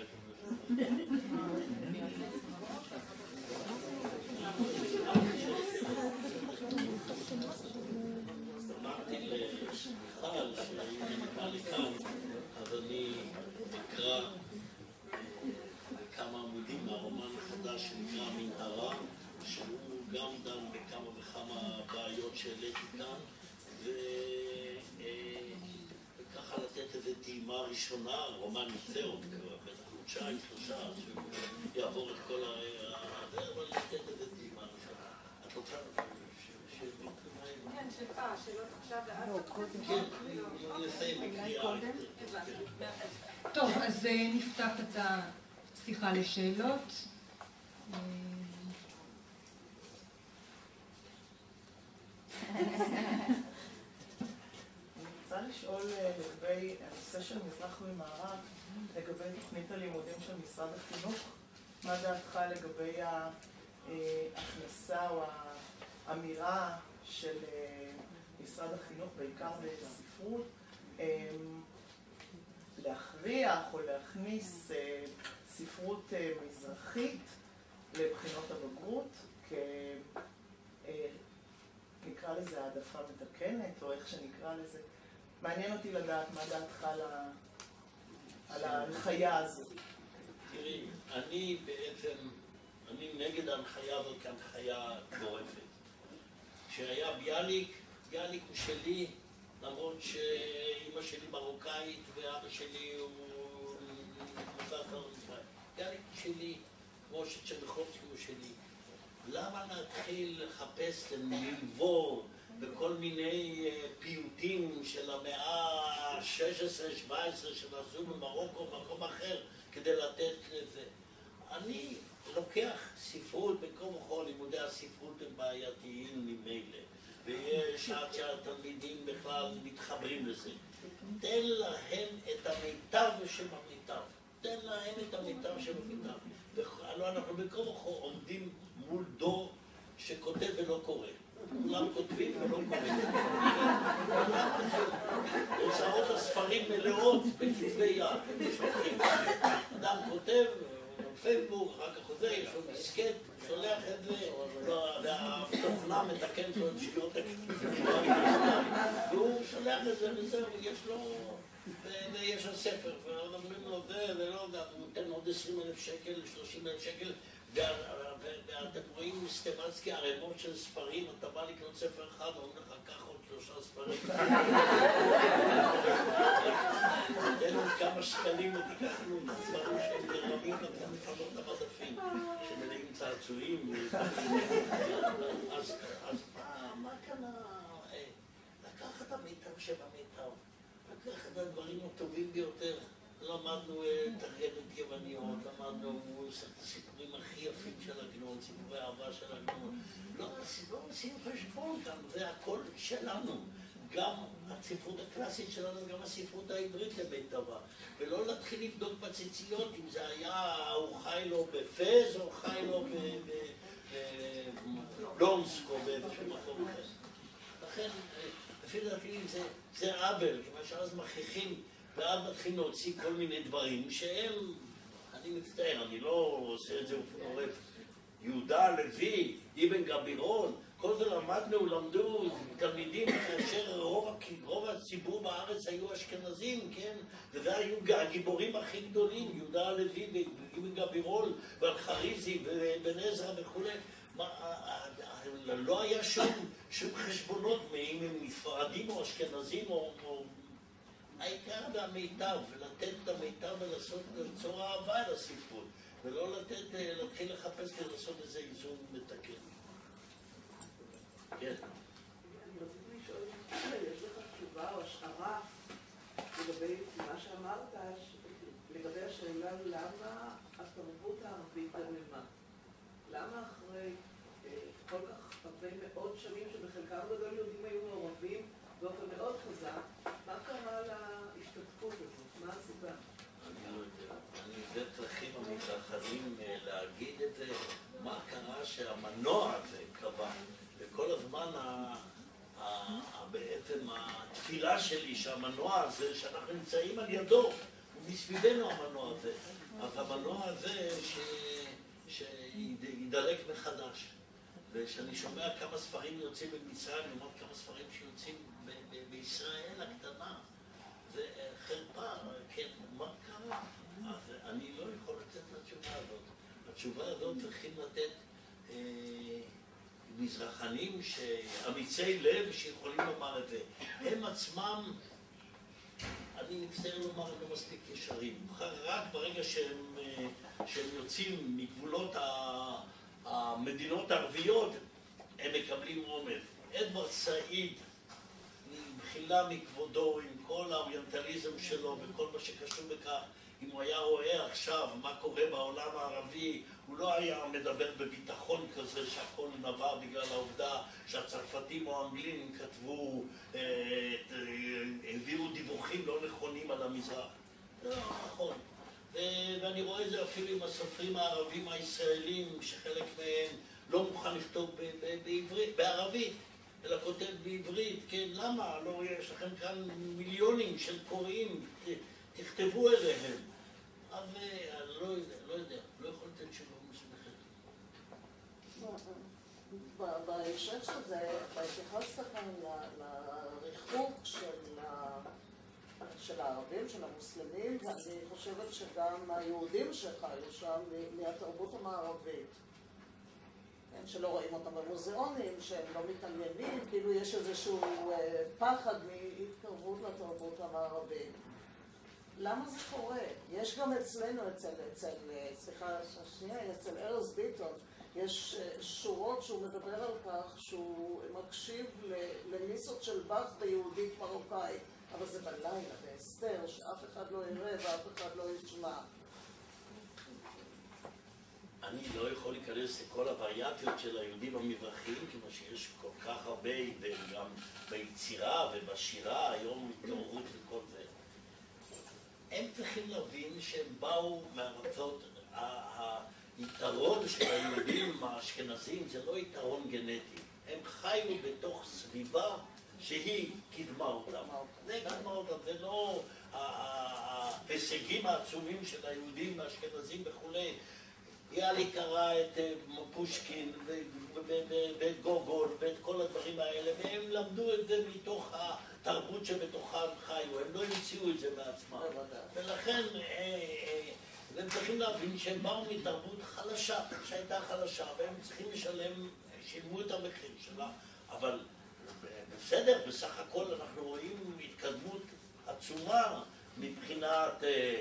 כמובן. בגלל שהיא נקרא לי כאן, אז אני אקרא כמה עמודים מהרומן החדש שנקרא מנהרה, שהוא גם דן בכמה וכמה בעיות שהעליתי כאן, וככה לתת איזו טעימה ראשונה, רומן יוצא עוד בטח חודשיים, שלושה, שהוא יעבור את כל אבל לתת איזו טעימה ראשונה. את רוצה כן, שאלות עכשיו ואז כן, נסיים בקריאה. טוב, אז נפתח את השיחה לשאלות. אני רוצה לשאול לגבי הנושא של מזרח ומערב, לגבי תוכנית הלימודים של משרד החינוך. מה דעתך לגבי ההכנסה או האמירה של משרד החינוך, בעיקר בספרות, להכריח או להכניס ספרות מזרחית לבחינות הבגרות, נקרא לזה העדפה מתקנת, או איך שנקרא לזה. מעניין אותי לדעת מה דעתך על ההנחיה הזאת. תראי, אני נגד ההנחיה הזאת כהנחיה גורפת. כשהיה ביאליק הוא שלי, למרות שאמא שלי מרוקאית ואבא שלי הוא מזרח ארץ. ביאליק הוא שלי, כמו שצ'רניחובסקי הוא שלי. למה להתחיל לחפש ללבור בכל מיני פיוטים של המאה ה-16-17 שנעשו במרוקו או במקום אחר כדי לתת לזה? אני לוקח ספרות במקום וכל, לימודי הספרות הם בעייתיים ממילא, ויש עד שהתלמידים בכלל מתחברים לזה. תן להם את המיטב שבמיטב. תן להם את המיטב שבמיטב. הלוא אנחנו במקום וכל עומדים מול דור שכותב ולא קורא. כולם כותבים ולא קוראים. הוצאות הספרים מלאות בכתבי יד. אדם כותב, פייסבוק, אחר כך חוזר, יש לו דיסקט, שולח את זה, והתוכנה מתקנת לו את שגיאות הכתיבה. והוא שולח את זה וזהו, יש לו... ויש לו ספר, ואומרים לו זה לא, הוא נותן עוד 20,000 שקל, 30,000 שקל, ואתם רואים סטבנסקי ערימות של ספרים, אתה בא לקנות ספר אחד, אומרים לך, קח עוד 3 ספרים. תן עוד כמה שקלים ותיקח לנו את הספרים שהם גרמים, ואתה מפנות את המדפים, שמלאים צעצועים. אז מה כאן לקחת המיטב שבמיטב? לקח את הדברים הטובים ביותר. למדנו תרגמת יווניות, למדנו את הסיפורים הכי יפים של עגנון, סיפורי אהבה של עגנון. לא עושים חשבון כאן, זה הכל שלנו. גם הספרות הקלאסית שלנו, גם הספרות העברית למיטבה. ולא להתחיל לבדוק בציציות אם זה היה, הוא חי לו בפז או חי לו בלונסק או באיזשהו מקום אחר. לכן, לפי דעתי זה עוול, כיוון שאז מכריחים ואז מתחילים להוציא כל מיני דברים שהם, אני מצטער, אני לא עושה את זה בפורט, יהודה, לוי, אבן גבירון, כל זה למדו תלמידים כאשר רוב הציבור בארץ היו אשכנזים, כן? וזה היו הגיבורים הכי גדולים, יהודה, לוי, אבן גבירון, ואלחריזי, ובן עזרא וכו'. לא היה שום חשבונות אם הם ספרדים או אשכנזים או... העיקר זה המיטב, ולתת את המיטב ולעשות, ליצור אהבה אל הספרות, ולא להתחיל לחפש ולעשות איזה איזון מתקן. כן. אני רציתי לשאול, יש לך תשובה או השערה לגבי מה שאמרת, לגבי השאלה למה התרבות הערבית דממה? למה אחרי כל כך הרבה מאות שנים שבחלקם גדול יהודים היו מעורבים באופן מאוד חזק, מה קרה להשתתפות הזאת? מה הסיבה? אני לא יודע. זה צריכים המתרחבים להגיד את זה, מה קרה שהמנוע הזה קבע. וכל הזמן בעצם התפילה שלי שהמנוע הזה, שאנחנו נמצאים על ידו, הוא מסביבנו המנוע הזה. אז המנוע הזה שידלק מחדש. ושאני שומע כמה ספרים יוצאים במצרים, לעומת כמה ספרים שיוצאים בישראל הקטנה. זה חרפה, כן, מה קרה? אז אני לא יכול לתת את התשובה הזאת. התשובה הזאת צריכים לתת מזרחנים, אמיצי לב שיכולים לומר את זה. הם עצמם, אני מצטער לומר, הם לא מספיק ישרים. רק ברגע שהם יוצאים מגבולות המדינות הערביות, הם מקבלים עומד. אדוארד סעיד, מחילה מכבודו, עם כל האוריינטליזם שלו וכל מה שקשור בכך, אם הוא היה רואה עכשיו מה קורה בעולם הערבי, הוא לא היה מדבר בביטחון כזה שהכל נבע בגלל העובדה שהצרפתים או האנגלים כתבו, העבירו דיווחים לא נכונים על המזרח. זה לא נכון. ואני רואה את זה אפילו עם הסופרים הערבים הישראלים, שחלק מהם לא מוכן לכתוב בערבית, אלא כותב בעברית. כן, למה? לא, יש לכם כאן מיליונים של קוראים, תכתבו אליהם. אבל אני לא יודע, לא יכול לתת תשובה מסובכת. בהמשך של זה, התייחסת כאן לריחוק של הערבים, של המוסלמים, ואני חושבת שגם היהודים שחיו שם מהתרבות המערבית. שלא רואים אותם במוזיאונים, שהם לא מתעניינים, כאילו יש איזשהו פחד מהתקרבות לתרבות המערבית. למה זה קורה? יש גם אצלנו, אצל ארז ביטון, יש שורות שהוא מדבר על כך שהוא מקשיב למיסות של באך ביהודית מרוקאית, אבל זה בלילה, בהסתר, שאף אחד לא יראה ואף אחד לא ישמע. אני לא יכול להיכנס לכל הווריאציות של היהודים המזרחיים, כמו שיש כל כך הרבה, וגם ביצירה ובשירה, היום התעוררות וכל זה. הם צריכים להבין שהם באו מהארצות, היתרון של היהודים האשכנזים זה לא יתרון גנטי. הם חיו בתוך סביבה שהיא קידמה אותם. זה קידמה אותם, זה לא ההישגים העצומים של היהודים האשכנזים וכולי. יאלי קרא את פושקין ואת גוגול ואת כל הדברים האלה, והם למדו את זה מתוך התרבות שבתוכה הם חיו, הם לא המציאו את זה בעצמם. ולכן הם צריכים להבין שהם באו מתרבות חלשה, שהייתה חלשה, והם צריכים לשלם, שילמו את המחיר שלה, אבל בסדר, בסך הכל אנחנו רואים התקדמות עצומה מבחינת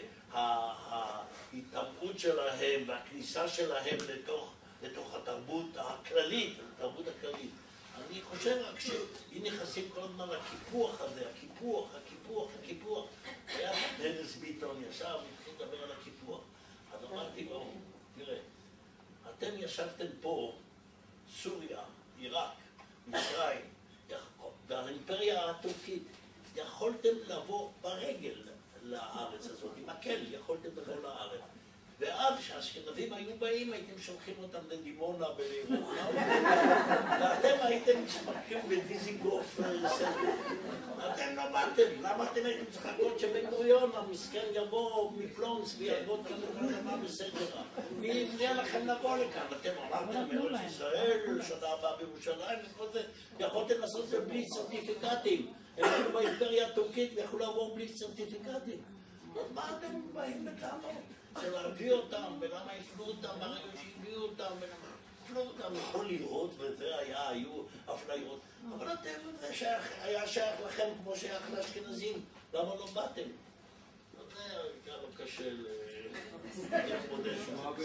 ההתאמות שלהם והכניסה שלהם לתוך התרבות הכללית, התרבות הכללית. אני חושב רק שאם נכנסים כל הזמן לקיפוח הזה, הקיפוח, היה ארז ביטון ישב והתחיל לדבר על הקיפוח. אז אמרתי לו, תראה, אתם ישבתם פה, סוריה, עיראק, מצרים, באימפריה הטורקית, יכולתם לבוא ברגל לארץ הזאת, עם מקל יכולתם לבוא לארץ. ואז כשהאשכנזים היו באים, הייתם שולחים אותם לדימונה ולירוחם, ואתם הייתם מתמקדים בדיזיגוף. אתם לא באתם, למה אתם הייתם צחקות שבן גוריון המסכן יבוא מפלונס ויעבוד כאן למה בסדר? מי הפריע לכם לבוא לכאן? אתם אמרתם מארץ ישראל, שנה הבאה בירושלים וכל זה, יכולתם לעשות את זה בלי סרטיפיקטים. הם היו באימפריה הטורקית ויכולו לעבור בלי סרטיפיקטים. אז מה אתם באים בטענות? להביא אותם, ולמה הפלו אותם, ברגע שהביאו אותם, הפלו אותם, יכול לראות, וזה היו אפליות. אבל אתם, זה היה שייך לכם כמו שייך לאשכנזים, למה לא באתם? זה היה לא קשה להתמודד.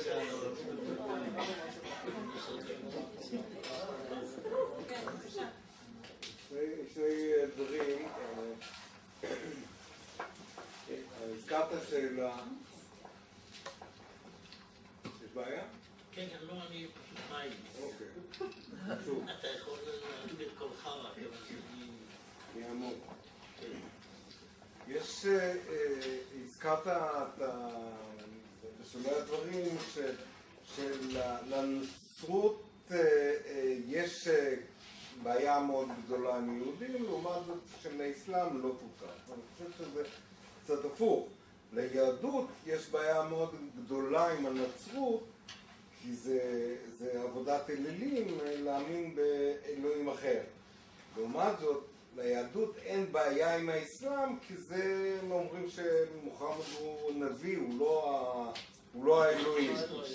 שני דברים, הזכרת שאלה, יש בעיה? כן, לא, אני פשוט מים. אוקיי, חשוב. אתה יכול להגיד את קולך רק, אבל אני עמוד. יש, הזכרת בשולי הדברים שלנצרות יש בעיה מאוד גדולה עם יהודים, לעומת זאת שמאסלאם לא כל כך. אני חושב שזה קצת הפוך. ליהדות יש בעיה מאוד גדולה עם הנצרות, כי זה עבודת אלילים להאמין באלוהים אחר. לעומת זאת, ליהדות אין בעיה עם האסלאם, כי זה, הם אומרים שמוחמד הוא נביא, הוא לא האלוהים.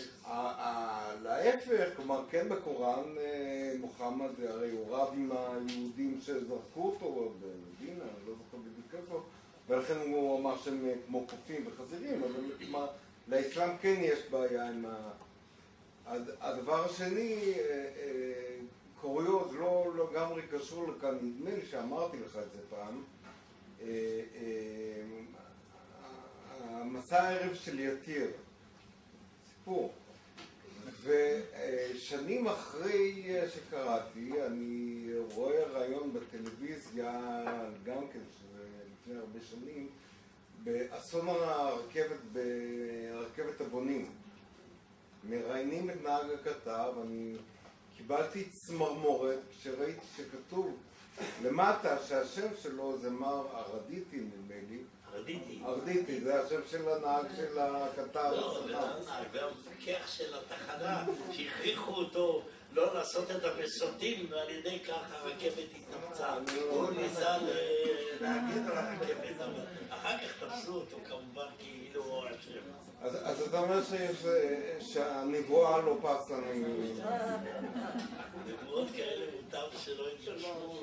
להפך, כלומר, כן בקוראן, מוחמד הרי הוא רב עם היהודים שזרקו אותו במדינה, אני לא זוכר בדיוק איפה, ולכן הוא אמר שהם כמו קופים וחזירים, אבל כלומר, לאסלאם כן יש בעיה עם הדבר השני, קוריוז, לא לגמרי קשור לכאן, נדמה לי שאמרתי לך את זה פעם, המסע הערב של יתיר, סיפור, ושנים אחרי שקראתי, אני רואה רעיון בטלוויזיה, גם כן, שזה לפני הרבה שנים, באסון הרכבת, ברכבת הבונים. מראיינים את נהג הקטר, ואני קיבלתי צמרמורת כשראיתי שכתוב למטה שהשם שלו זה מר ארדיטי, נדמה לי. ארדיטי, זה השם של הנהג של הקטר. לא, והמפקח של התחנה, שהכריחו אותו לא לעשות את המסורתים, ועל ידי כך הרכבת התנפצה. הוא ניסה להגן על הרכבת, אבל אחר כך תפסו אותו כמובן כאילו הוא השם. אז אתה אומר שהנבואה לא פס לנו. נבואות כאלה מוטב שלא יתגשמו.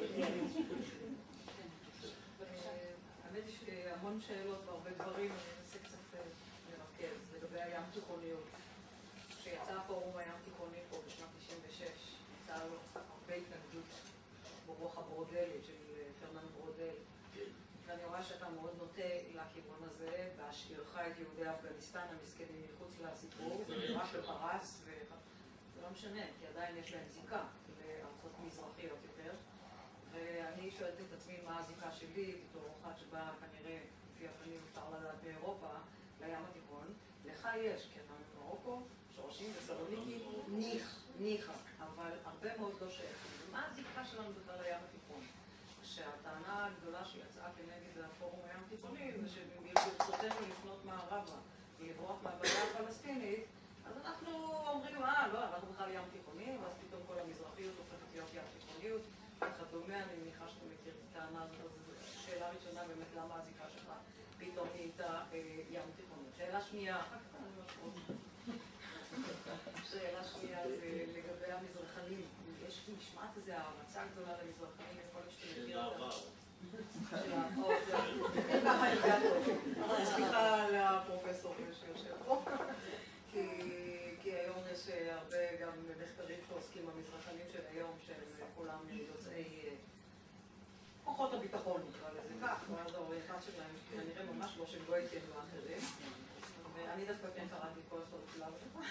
האמת היא שהמון שאלות והרבה דברים, אני אנסה קצת לרכז לגבי הים תיכוניות. כשיצא הפורום הים תיכוני פה בשנת 96, יצא לו הרבה התנגדות ברוח הברודלית של פרננד ברודל. ואני רואה שאתה מאוד נוטה לכיוון הזה, בהשאירך את יהודי אפגניסטן המסכנים מחוץ לסיפור, ורק לפרס, זה לא משנה, כי עדיין יש להם זיקה לארצות מזרחיות יותר. ואני שואלת את עצמי מה הזיקה שלי, בתור אחת שבאה כנראה, לפי הפנים אפשר לדעת באירופה, לים התיכון. לך יש, כי אתה ממרוקו, שורשים וסלוניקי, ניחא, אבל הרבה מאוד לא שייכים. ומה הזיקה שלנו בכלל לים התיכון? שהטענה הגדולה שיצאה כנגד הפורום הים התיכוני זה שברצותנו לפנות מערבה ולברוח מהבעיה הפלסטינית, אז אנחנו אומרים, לא, אנחנו בכלל ים תיכוני, ואז פתאום כל המזרחיות הופכת להיות ים תיכוניות וכדומה. אני מניחה שאתה מכיר את הטענה הזאת, אז שאלה ראשונה באמת למה הזיקה שלך פתאום נהייתה ים תיכוני. שאלה שנייה, שאלה שנייה זה לגבי המזרחנים. יש נשמעת איזו הערצה גדולה למזרחנים, יכול להיות שאתה מכיר אותם. ככה הגענו. סליחה לפרופסור שיושב פה. כי היום יש הרבה גם מחקרים שעוסקים במזרחנים של היום, שהם כולם יוצאי כוחות הביטחון, נקרא לזה כך, ואז האוריינטציה שלהם כנראה ממש לא של גויטים ואחרים. ואני דווקא כן קראתי כל הסוד שלב שלך.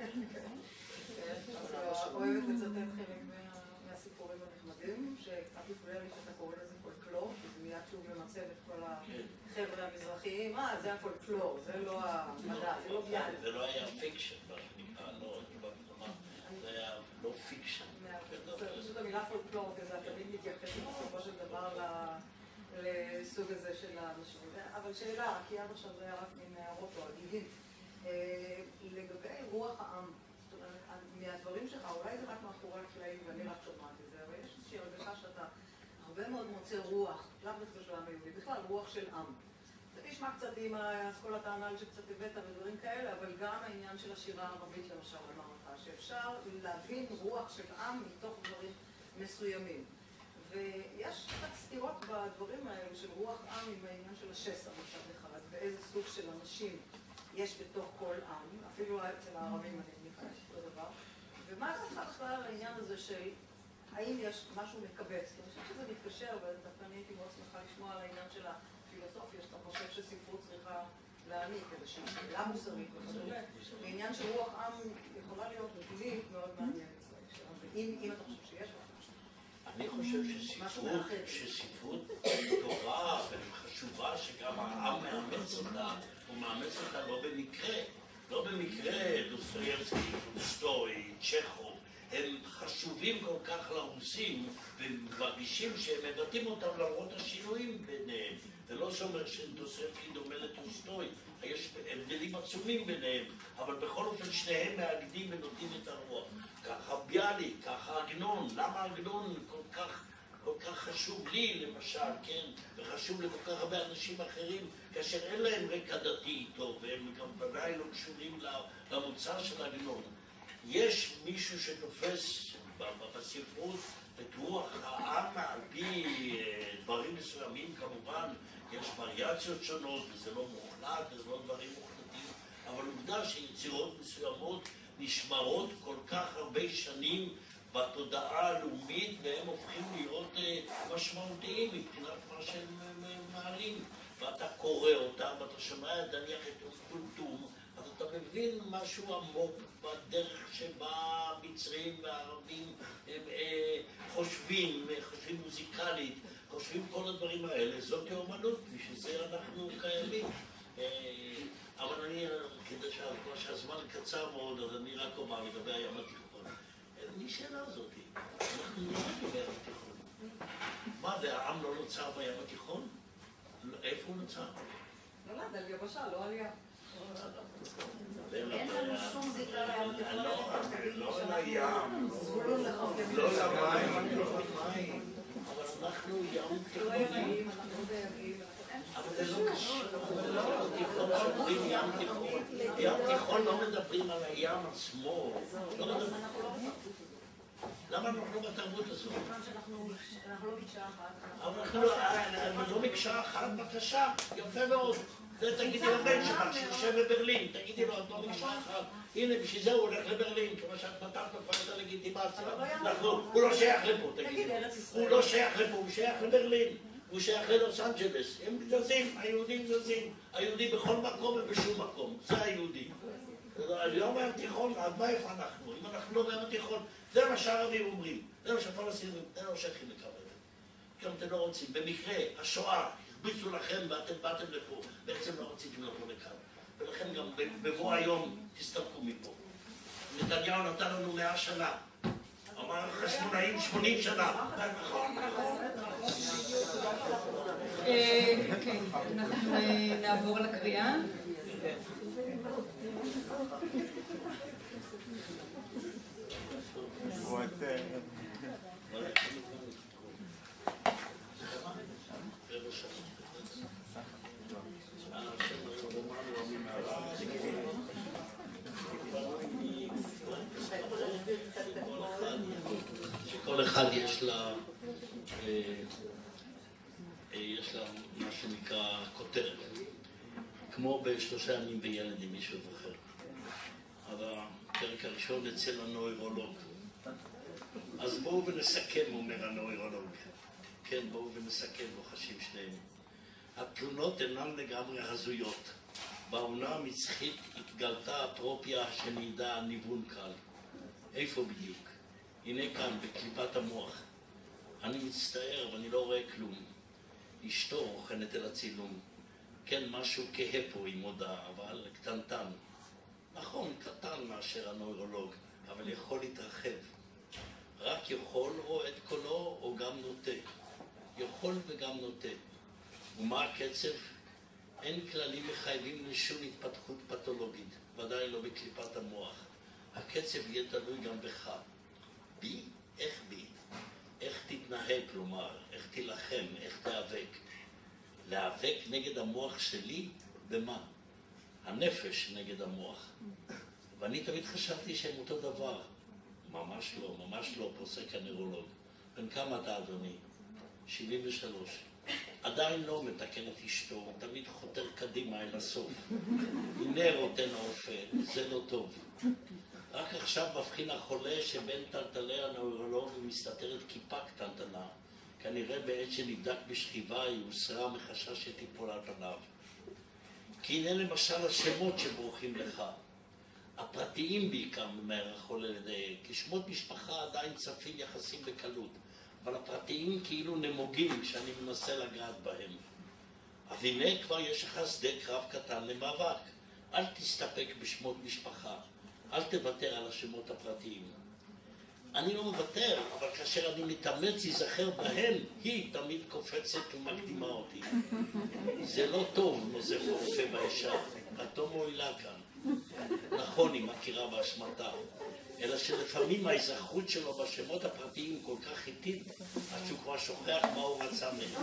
אז אוהבת לצטט חלק מהסיפורים הנחמדים, שקצת הפריע לי שאתה קורא לזה פולקלור, כי מיד שהוא ממצב את כל החבר'ה המזרחיים, זה הפולקלור, זה לא המדע, זה לא ביאל. זה לא היה פיקשן, מה שנקרא, זה היה לא פיקשן. פשוט המילה פולקלור, כי זה תמיד מתייחס בסופו של דבר לסוג הזה של האנשים. אבל שאלה, כי עד עכשיו זה היה רק מנערות או הגידים. לגבי רוח העם, זאת אומרת, מהדברים שלך, אולי זה רק מאחורי הקלעים ואני רק שומעת את זה, אבל יש איזושהי הרגשה שאתה הרבה מאוד מוצא רוח, לאו דווקא של העם היהודי, בכלל רוח של עם. זה נשמע קצת עם האסכולת האנל שקצת הבאת ודברים כאלה, אבל גם העניין של השירה הערבית למשל אמרת, שאפשר להבין רוח של עם מתוך דברים מסוימים. ויש קצת סתירות בדברים האלה של רוח עם עם העניין של השסע מצד אחד, ואיזה סוג של אנשים יש בתוך כל עם, אפילו אצל הערבים אני מניחה יש אותו דבר. ומה זה בכלל העניין הזה של האם יש משהו מקבץ? כי אני חושבת שזה מתקשר, ודווקא אני הייתי מאוד שמחה לשמוע על העניין של הפילוסופיה, שאתה חושב שספרות צריכה להעניק איזושהי שאלה מוסרית וכדומה. בעניין של רוח עם יכולה להיות נטילית מאוד מעניינת. אם אתה חושב שיש משהו. אני חושב שספרות טובה וחשובה, שגם העם מאמץ אותה, הוא מאמץ אותה לא במקרה. לא במקרה דוסטויבסקי, טולסטוי, צ'כוב, הם חשובים כל כך לרוסים, ומרגישים שהם מבטאים אותם למרות השינויים ביניהם. זה לא שאומר שדוסטויבסקי דומה לטולסטוי, יש הבדלים עצומים ביניהם, אבל בכל אופן שניהם מאגדים ונותנים את הרוח. ככה ביאליק, ככה עגנון, למה עגנון כל כך כל כך חשוב לי, למשל, כן, וחשוב לכל כך הרבה אנשים אחרים, כאשר אין להם רקע דתי טוב, והם גם ודאי לא קשורים למוצא של עגנון. יש מישהו שתופס בספרות את רוח העם על פי דברים מסוימים, כמובן, יש וריאציות שונות, וזה לא מוחלט, וזה לא דברים מוחלטים, אבל עובדה שיצירות מסוימות נשמרות כל כך הרבה שנים בתודעה הלאומית, והם הופכים להיות משמעותיים מבחינת מה שהם מעלים. ואתה קורא אותם, ואתה שומע נניח את טומטום, אז אתה מבין משהו עמוק בדרך שבה המצרים והערבים חושבים מוזיקלית, חושבים כל הדברים האלה. זאת אומנות, בשביל זה אנחנו קיימים. אבל אני, כדי שהזמן קצר מאוד, אז אני רק אומר לגבי הים התיכון. מי שאלה הזאת? אנחנו נראים בים התיכון. מה זה, העם לא נוצר בים התיכון? איפה הוא נוצר? לא נדע, על יבשה, לא על ים. אין לנו שום זיקה לים התיכון. לא על הים, זבולון לחוף ימים. לא למים. אבל אנחנו ים לא תיכון. ימים, אנחנו בימים. אבל זה לא קשור. תיכון שאומרים ים תיכון. ים תיכון לא מדברים על הים עצמו. למה אנחנו לא בתרבות הזאת? אנחנו לא מקשה אחת. אבל אנחנו לא מקשה אחת, בבקשה, יפה מאוד. זה תגידי לבן שלך שיושב בברלין, תגידי לו, את לא מקשה אחת. הנה, בשביל זה הוא הולך לברלין, כמו שאת נתת לו כבר את הלגיטימציה. הוא לא שייך לפה, תגידי. הוא לא שייך לפה, הוא שייך לברלין. הוא שייך ללוס אנג'לס. הם זזים, היהודים זזים. היהודי בכל מקום ובשום מקום. זה היהודי. היום בים תיכון, עד מה איפה אנחנו? אם אנחנו לא בים התיכון, זה מה שהערבים אומרים. זה מה שהפלסטינים אומרים. אתם לא שייכים לקו הזה. גם אתם לא רוצים. במקרה, השואה, הרביצו לכם ואתם באתם לפה. בעצם לא רציתם לבוא לכאן. ולכן גם בבוא היום תסתלקו מפה. נתניהו נתן לנו 100 שנה. אמר החשמונאים 80 שנה. נכון, נכון. כן, אנחנו נעבור לקריאה. שכל אחד יש לה מה שנקרא כותרת, כמו בשלושה ימים בילד, אם מישהו זוכר. אבל הפרק הראשון אצל הנוירולוג. אז בואו ונסכם, אומר הנוירולוג. כן, בואו ונסכם, לוחשים שניהם. התלונות אינן לגמרי הזויות. בעונה המצחית התגלתה אטרופיה שנעידה ניוון קל. איפה בדיוק? הנה כאן, בקליפת המוח. אני מצטער, אבל אני לא רואה כלום. אשתו רוכנת אל הצילום. כן, משהו כהה פה עם הודעה, אבל קטנטן. נכון, קטן מאשר הנוירולוג, אבל יכול להתרחב. רק יכול או את קולו או גם נוטה. יכול וגם נוטה. ומה הקצב? אין כללים מחייבים לשום התפתחות פתולוגית, ודאי לא בקליפת המוח. הקצב יהיה תלוי גם בך. בי? איך בי? איך תתנהג, כלומר, איך תילחם, איך תיאבק. להיאבק נגד המוח שלי? במה? הנפש נגד המוח. ואני תמיד חשבתי שהם אותו דבר. ממש לא, ממש לא, פוסק הנוירולוג. בן כמה אתה, אדוני? 73. עדיין לא מתקן את אשתו, תמיד חותר קדימה אל הסוף. הנה רוטן האופה, זה לא טוב. רק עכשיו מבחין החולה שבין טלטלי הנוירולוג מסתתרת כיפה קטנטנה. כנראה בעת שנבדק בשכיבה היא הוסרה מחשש שתיפול על פניו. כי הנה למשל השמות שבורחים לך. הפרטיים בעיקר ממהר החולה לדייק, כי שמות משפחה עדיין צפים יחסים בקלות, אבל הפרטיים כאילו נמוגים שאני מנסה לגעת בהם. אז הנה כבר יש לך שדה קרב קטן למאבק. אל תסתפק בשמות משפחה, אל תוותר על השמות הפרטיים. אני לא מוותר, אבל כאשר אני מתאמץ להיזכר בהן, היא תמיד קופצת ומקדימה אותי. זה לא טוב, נוזף הרופא באישה, את לא מועילה כאן. נכון, היא מכירה באשמתה. אלא שלפעמים ההיזכרות שלו בשמות הפרטיים כל כך איטית, עד שהוא כבר שוכח מה הוא רצה מהם.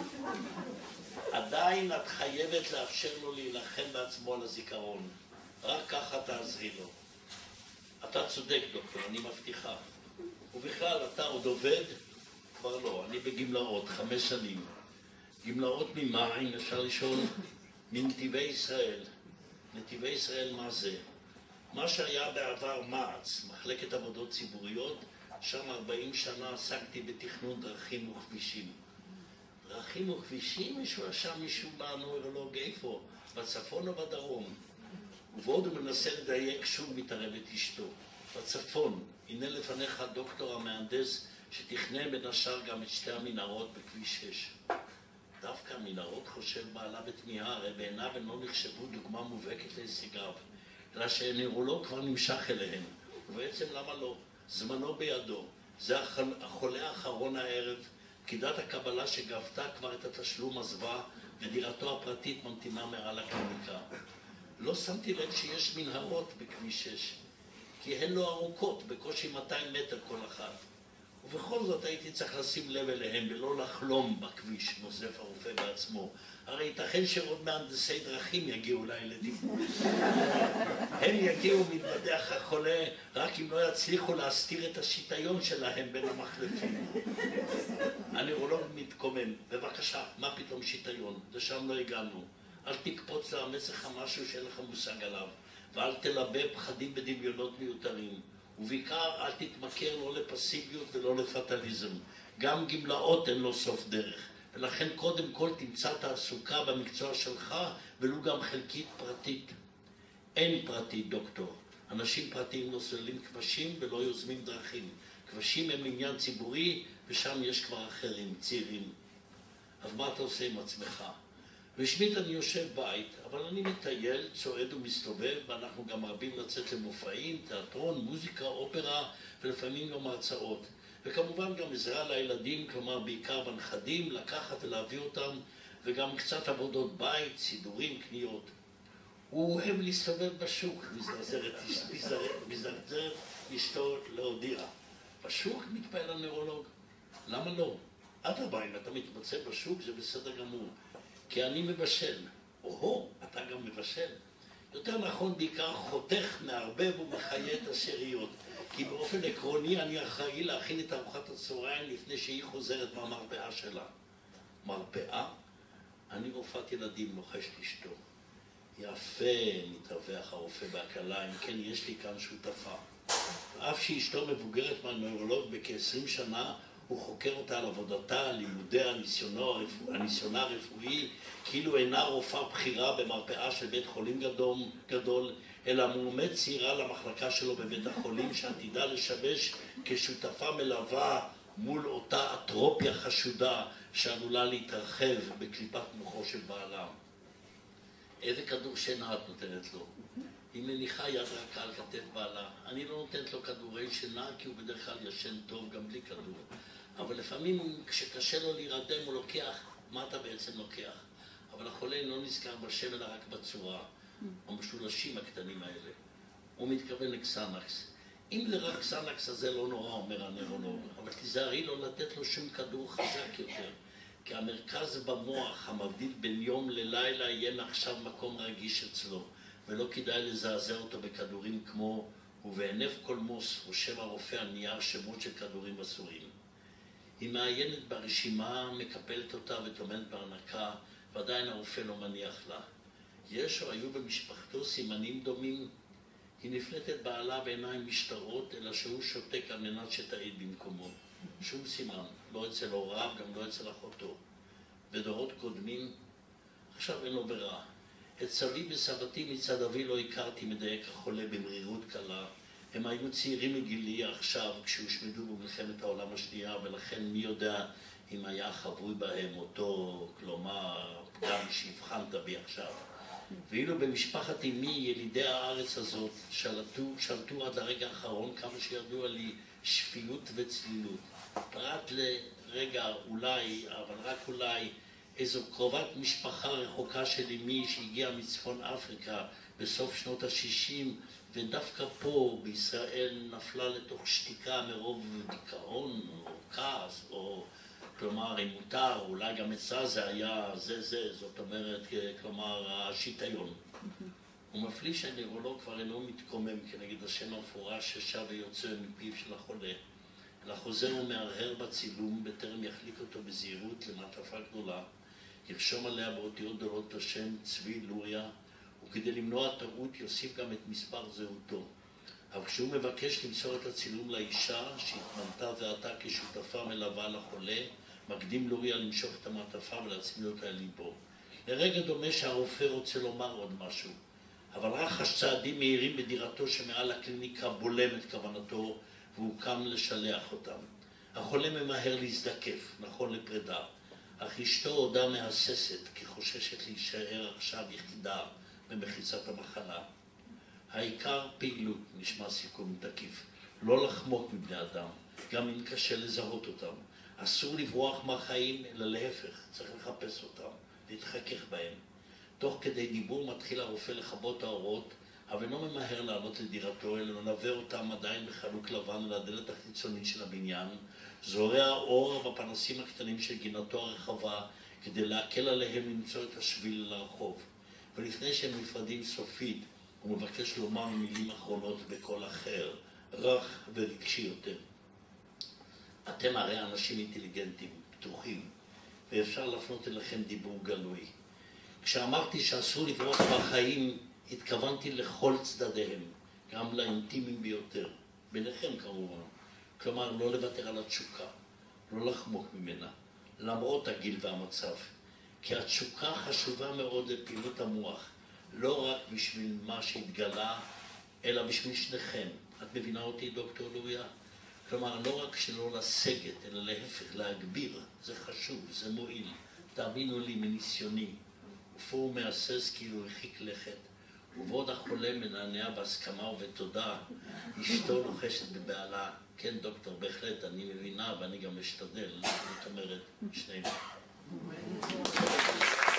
עדיין את חייבת לאפשר לו להילחם בעצמו על הזיכרון. רק ככה תעזרי לו. אתה צודק, דוקטור, אני מבטיחה. ובכלל, אתה עוד עובד? כבר לא, אני בגמלאות, 5 שנים. גמלאות ממה, אם אפשר לשאול? מנתיבי ישראל. נתיבי ישראל מה זה? מה שהיה בעבר מע"צ, מחלקת עבודות ציבוריות, שם 40 שנה עסקתי בתכנון דרכים וכבישים. דרכים וכבישים, מישהו בנוירולוג איפה? בצפון או בדרום? ובעוד הוא מנסה לדייק, שוב מתערבת אשתו. בצפון, הנה לפניך דוקטור המהנדס שתכנן בין השאר גם את 2 המנהרות בכביש 6. דווקא המנהרות חושב בעלה בתמיהה, הרי בעיניו הן לא נחשבו דוגמה מובהקת להישגיו, אלא שהנוירולוג כבר נמשך אליהן. ובעצם למה לא? זמנו בידו. זה החולה האחרון הערב, פקידת הקבלה שגבתה כבר את התשלום עזבה, ודירתו הפרטית ממתינה מעל הקליניקה. לא שמתי לב שיש מנהרות בכביש 6, כי הן לא ארוכות, בקושי 200 מטר כל אחת. ובכל זאת הייתי צריך לשים לב אליהם ולא לחלום בכביש, נוסף הרופא בעצמו. הרי ייתכן שעוד מהנדסי דרכים יגיעו לילדים. הם יגיעו מתבדח החולה רק אם לא יצליחו להסתיר את השיטיון שלהם בין המחלפים. הנוירולוג מתקומם, בבקשה, מה פתאום שיטיון? לשם לא הגענו. אל תקפוץ לאמץ לך משהו שאין לך מושג עליו, ואל תלבה פחדים בדמיונות מיותרים. ובעיקר אל תתמכר לא לפסיביות ולא לפטליזם. גם גמלאות אין לו סוף דרך. ולכן קודם כל תמצא תעסוקה במקצוע שלך, ולו גם חלקית פרטית. אין פרטית, דוקטור. אנשים פרטיים לא סוללים כבשים ולא יוזמים דרכים. כבשים הם עניין ציבורי, ושם יש כבר אחרים, צעירים. אז מה אתה עושה עם עצמך? רשמית אני יושב בית, אבל אני מטייל, צועד ומסתובב, ואנחנו גם מרבים לצאת למופעים, תיאטרון, מוזיקה, אופרה, ולפעמים גם הרצאות. וכמובן גם עזרה לילדים, כלומר בעיקר בנכדים, לקחת ולהביא אותם, וגם קצת עבודות בית, סידורים, קניות. הוא אוהב להסתובב בשוק, מזרזרת אשתו להודיע. בשוק מתפעל הנוירולוג. למה לא? אדרבה, אם אתה מתמצא בשוק זה בסדר גמור. כי אני מבשל. או, אתה גם מבשל. יותר נכון, בעיקר חותך, מערבב ומחיה את השאריות. כי באופן עקרוני אני אחראי להכין את ארוחת הצהריים לפני שהיא חוזרת מהמרפאה שלה. מרפאה? אני רופאת ילדים, לוחשת אשתו. יפה, מתרווח הרופא בהקלה, אם כן יש לי כאן שותפה. אף שאשתו מבוגרת מהנוירולוג בכ-20 שנה, הוא חוקר אותה על עבודתה, על לימודיה, הניסיונה הרפואי, כאילו אינה רופאה בכירה במרפאה של בית חולים גדול, אלא מועמד צעירה למחלקה שלו בבית החולים, שעתידה לשמש כשותפה מלווה מול אותה אטרופיה חשודה שעלולה להתרחב בקליפת מוחו של בעלה. איזה כדור שינה את נותנת לו? היא מניחה יד רכה על כתף בעלה. אני לא נותנת לו כדורי שינה כי הוא בדרך כלל ישן טוב גם בלי כדור. אבל לפעמים כשקשה לו להירדם הוא לוקח, מה אתה בעצם לוקח? אבל החולה לא נזכר בשם אלא רק בצורה, המשולשים הקטנים האלה. הוא מתכוון לקסנקס. אם זה רק קסנקס אז זה לא נורא, אומר הנוירולוג, אבל תיזהרי לא לתת לו שום כדור חזק יותר. כי המרכז במוח המבדיל בין יום ללילה יהיה מעכשיו מקום רגיש אצלו, ולא כדאי לזעזע אותו בכדורים כמו ובעינף קולמוס חושב הרופא על נייר שמות של כדורים אסורים. היא מעיינת ברשימה, מקפלת אותה וטומנת בהנקה, ועדיין הרופא לא מניח לה. יש או היו במשפחתו סימנים דומים? היא נפלטת בעלה בעיניים משטרות, אלא שהוא שותק על מנת שתעיד במקומו. שום סימן, לא אצל הוריו, גם לא אצל אחותו. בדורות קודמים, עכשיו אין לו ברירה. את סבי וסבתי מצד אבי לא הכרתי, מדייק החולה במרירות קלה. הם היו צעירים מגילי עכשיו כשהושמדו במלחמת העולם השנייה, ולכן מי יודע אם היה חבוי בהם אותו, כלומר, פגם שהבחנת בי עכשיו. ואילו במשפחת אמי, ילידי הארץ הזאת, שלטו עד לרגע האחרון כמה שידוע לי שפיות וצלילות. פרט לרגע אולי, אבל רק אולי, איזו קרובת משפחה רחוקה של אמי שהגיעה מצפון אפריקה בסוף שנות ה-60 ודווקא פה בישראל נפלה לתוך שתיקה מרוב דיכאון או כעס, או כלומר אם מותר, אולי גם אצלה זה היה זאת אומרת, כלומר השיטיון. הוא מפליא שהנוירולוג כבר אינו מתקומם כנגד השם המפורש ששב ויוצא מפיו של החולה, אלא חוזר ומהרהר בצילום בטרם יחליק אותו בזהירות למעטפה גדולה, ירשום עליה באותיות גדולות את השם צבי לוריה, וכדי למנוע טעות יוסיף גם את מספר זהותו. אבל כשהוא מבקש למסור את הצילום לאישה שהתמנתה ועתה כשותפה מלווה לחולה, מקדים לוריה למשוך את המעטפה ולהצמיד אותה אל ליבו. לרגע דומה שהרופא רוצה לומר עוד משהו, אבל רחש צעדים מהירים בדירתו שמעל הקליניקה בולם את כוונתו והוא קם לשלח אותם. החולה ממהר להזדקף, נכון לפרידה, אך אשתו עודה מהססת כי חוששת להישאר עכשיו יחידה במחיצת המחלה. העיקר פעילות, נשמע סיכום תקיף, לא לחמוק מבני אדם, גם אם קשה לזהות אותם. אסור לברוח מהחיים, אלא להפך, צריך לחפש אותם, להתחכך בהם. תוך כדי דיבור מתחיל הרופא לכבות האורות, אבל אינו ממהר לעלות לדירתו, אלא מלווה אותם עדיין בחלוק לבן לדלת החיצונית של הבניין, זורע אור בפנסים הקטנים של גינתו הרחבה, כדי להקל עליהם למצוא את השביל לרחוב. ולפני שהם נפרדים סופית, הוא מבקש לומר מילים אחרונות בקול אחר, רך ורגשי יותר. אתם הרי אנשים אינטליגנטים, פתוחים, ואפשר להפנות אליכם דיבור גלוי. כשאמרתי שאסור לברוח בחיים, התכוונתי לכל צדדיהם, גם לאינטימיים ביותר, ביניכם כמובן. כלומר, לא לוותר על התשוקה, לא לחמוק ממנה, למרות הגיל והמצב. כי התשוקה חשובה מאוד לפעילות המוח, לא רק בשביל מה שהתגלה, אלא בשביל שניכם. את מבינה אותי, דוקטור לוריה? כלומר, לא רק שלא לסגת, אלא להפך, להגביר. זה חשוב, זה מועיל. תאמינו לי מניסיוני. ופה הוא מהסס כאילו הרחיק לכת. ובעוד החולה מנענע בהסכמה ובתודה, אשתו לוחשת בבעלה. כן, דוקטור, בהחלט, אני מבינה ואני גם משתדל. זאת אומרת, שנינו.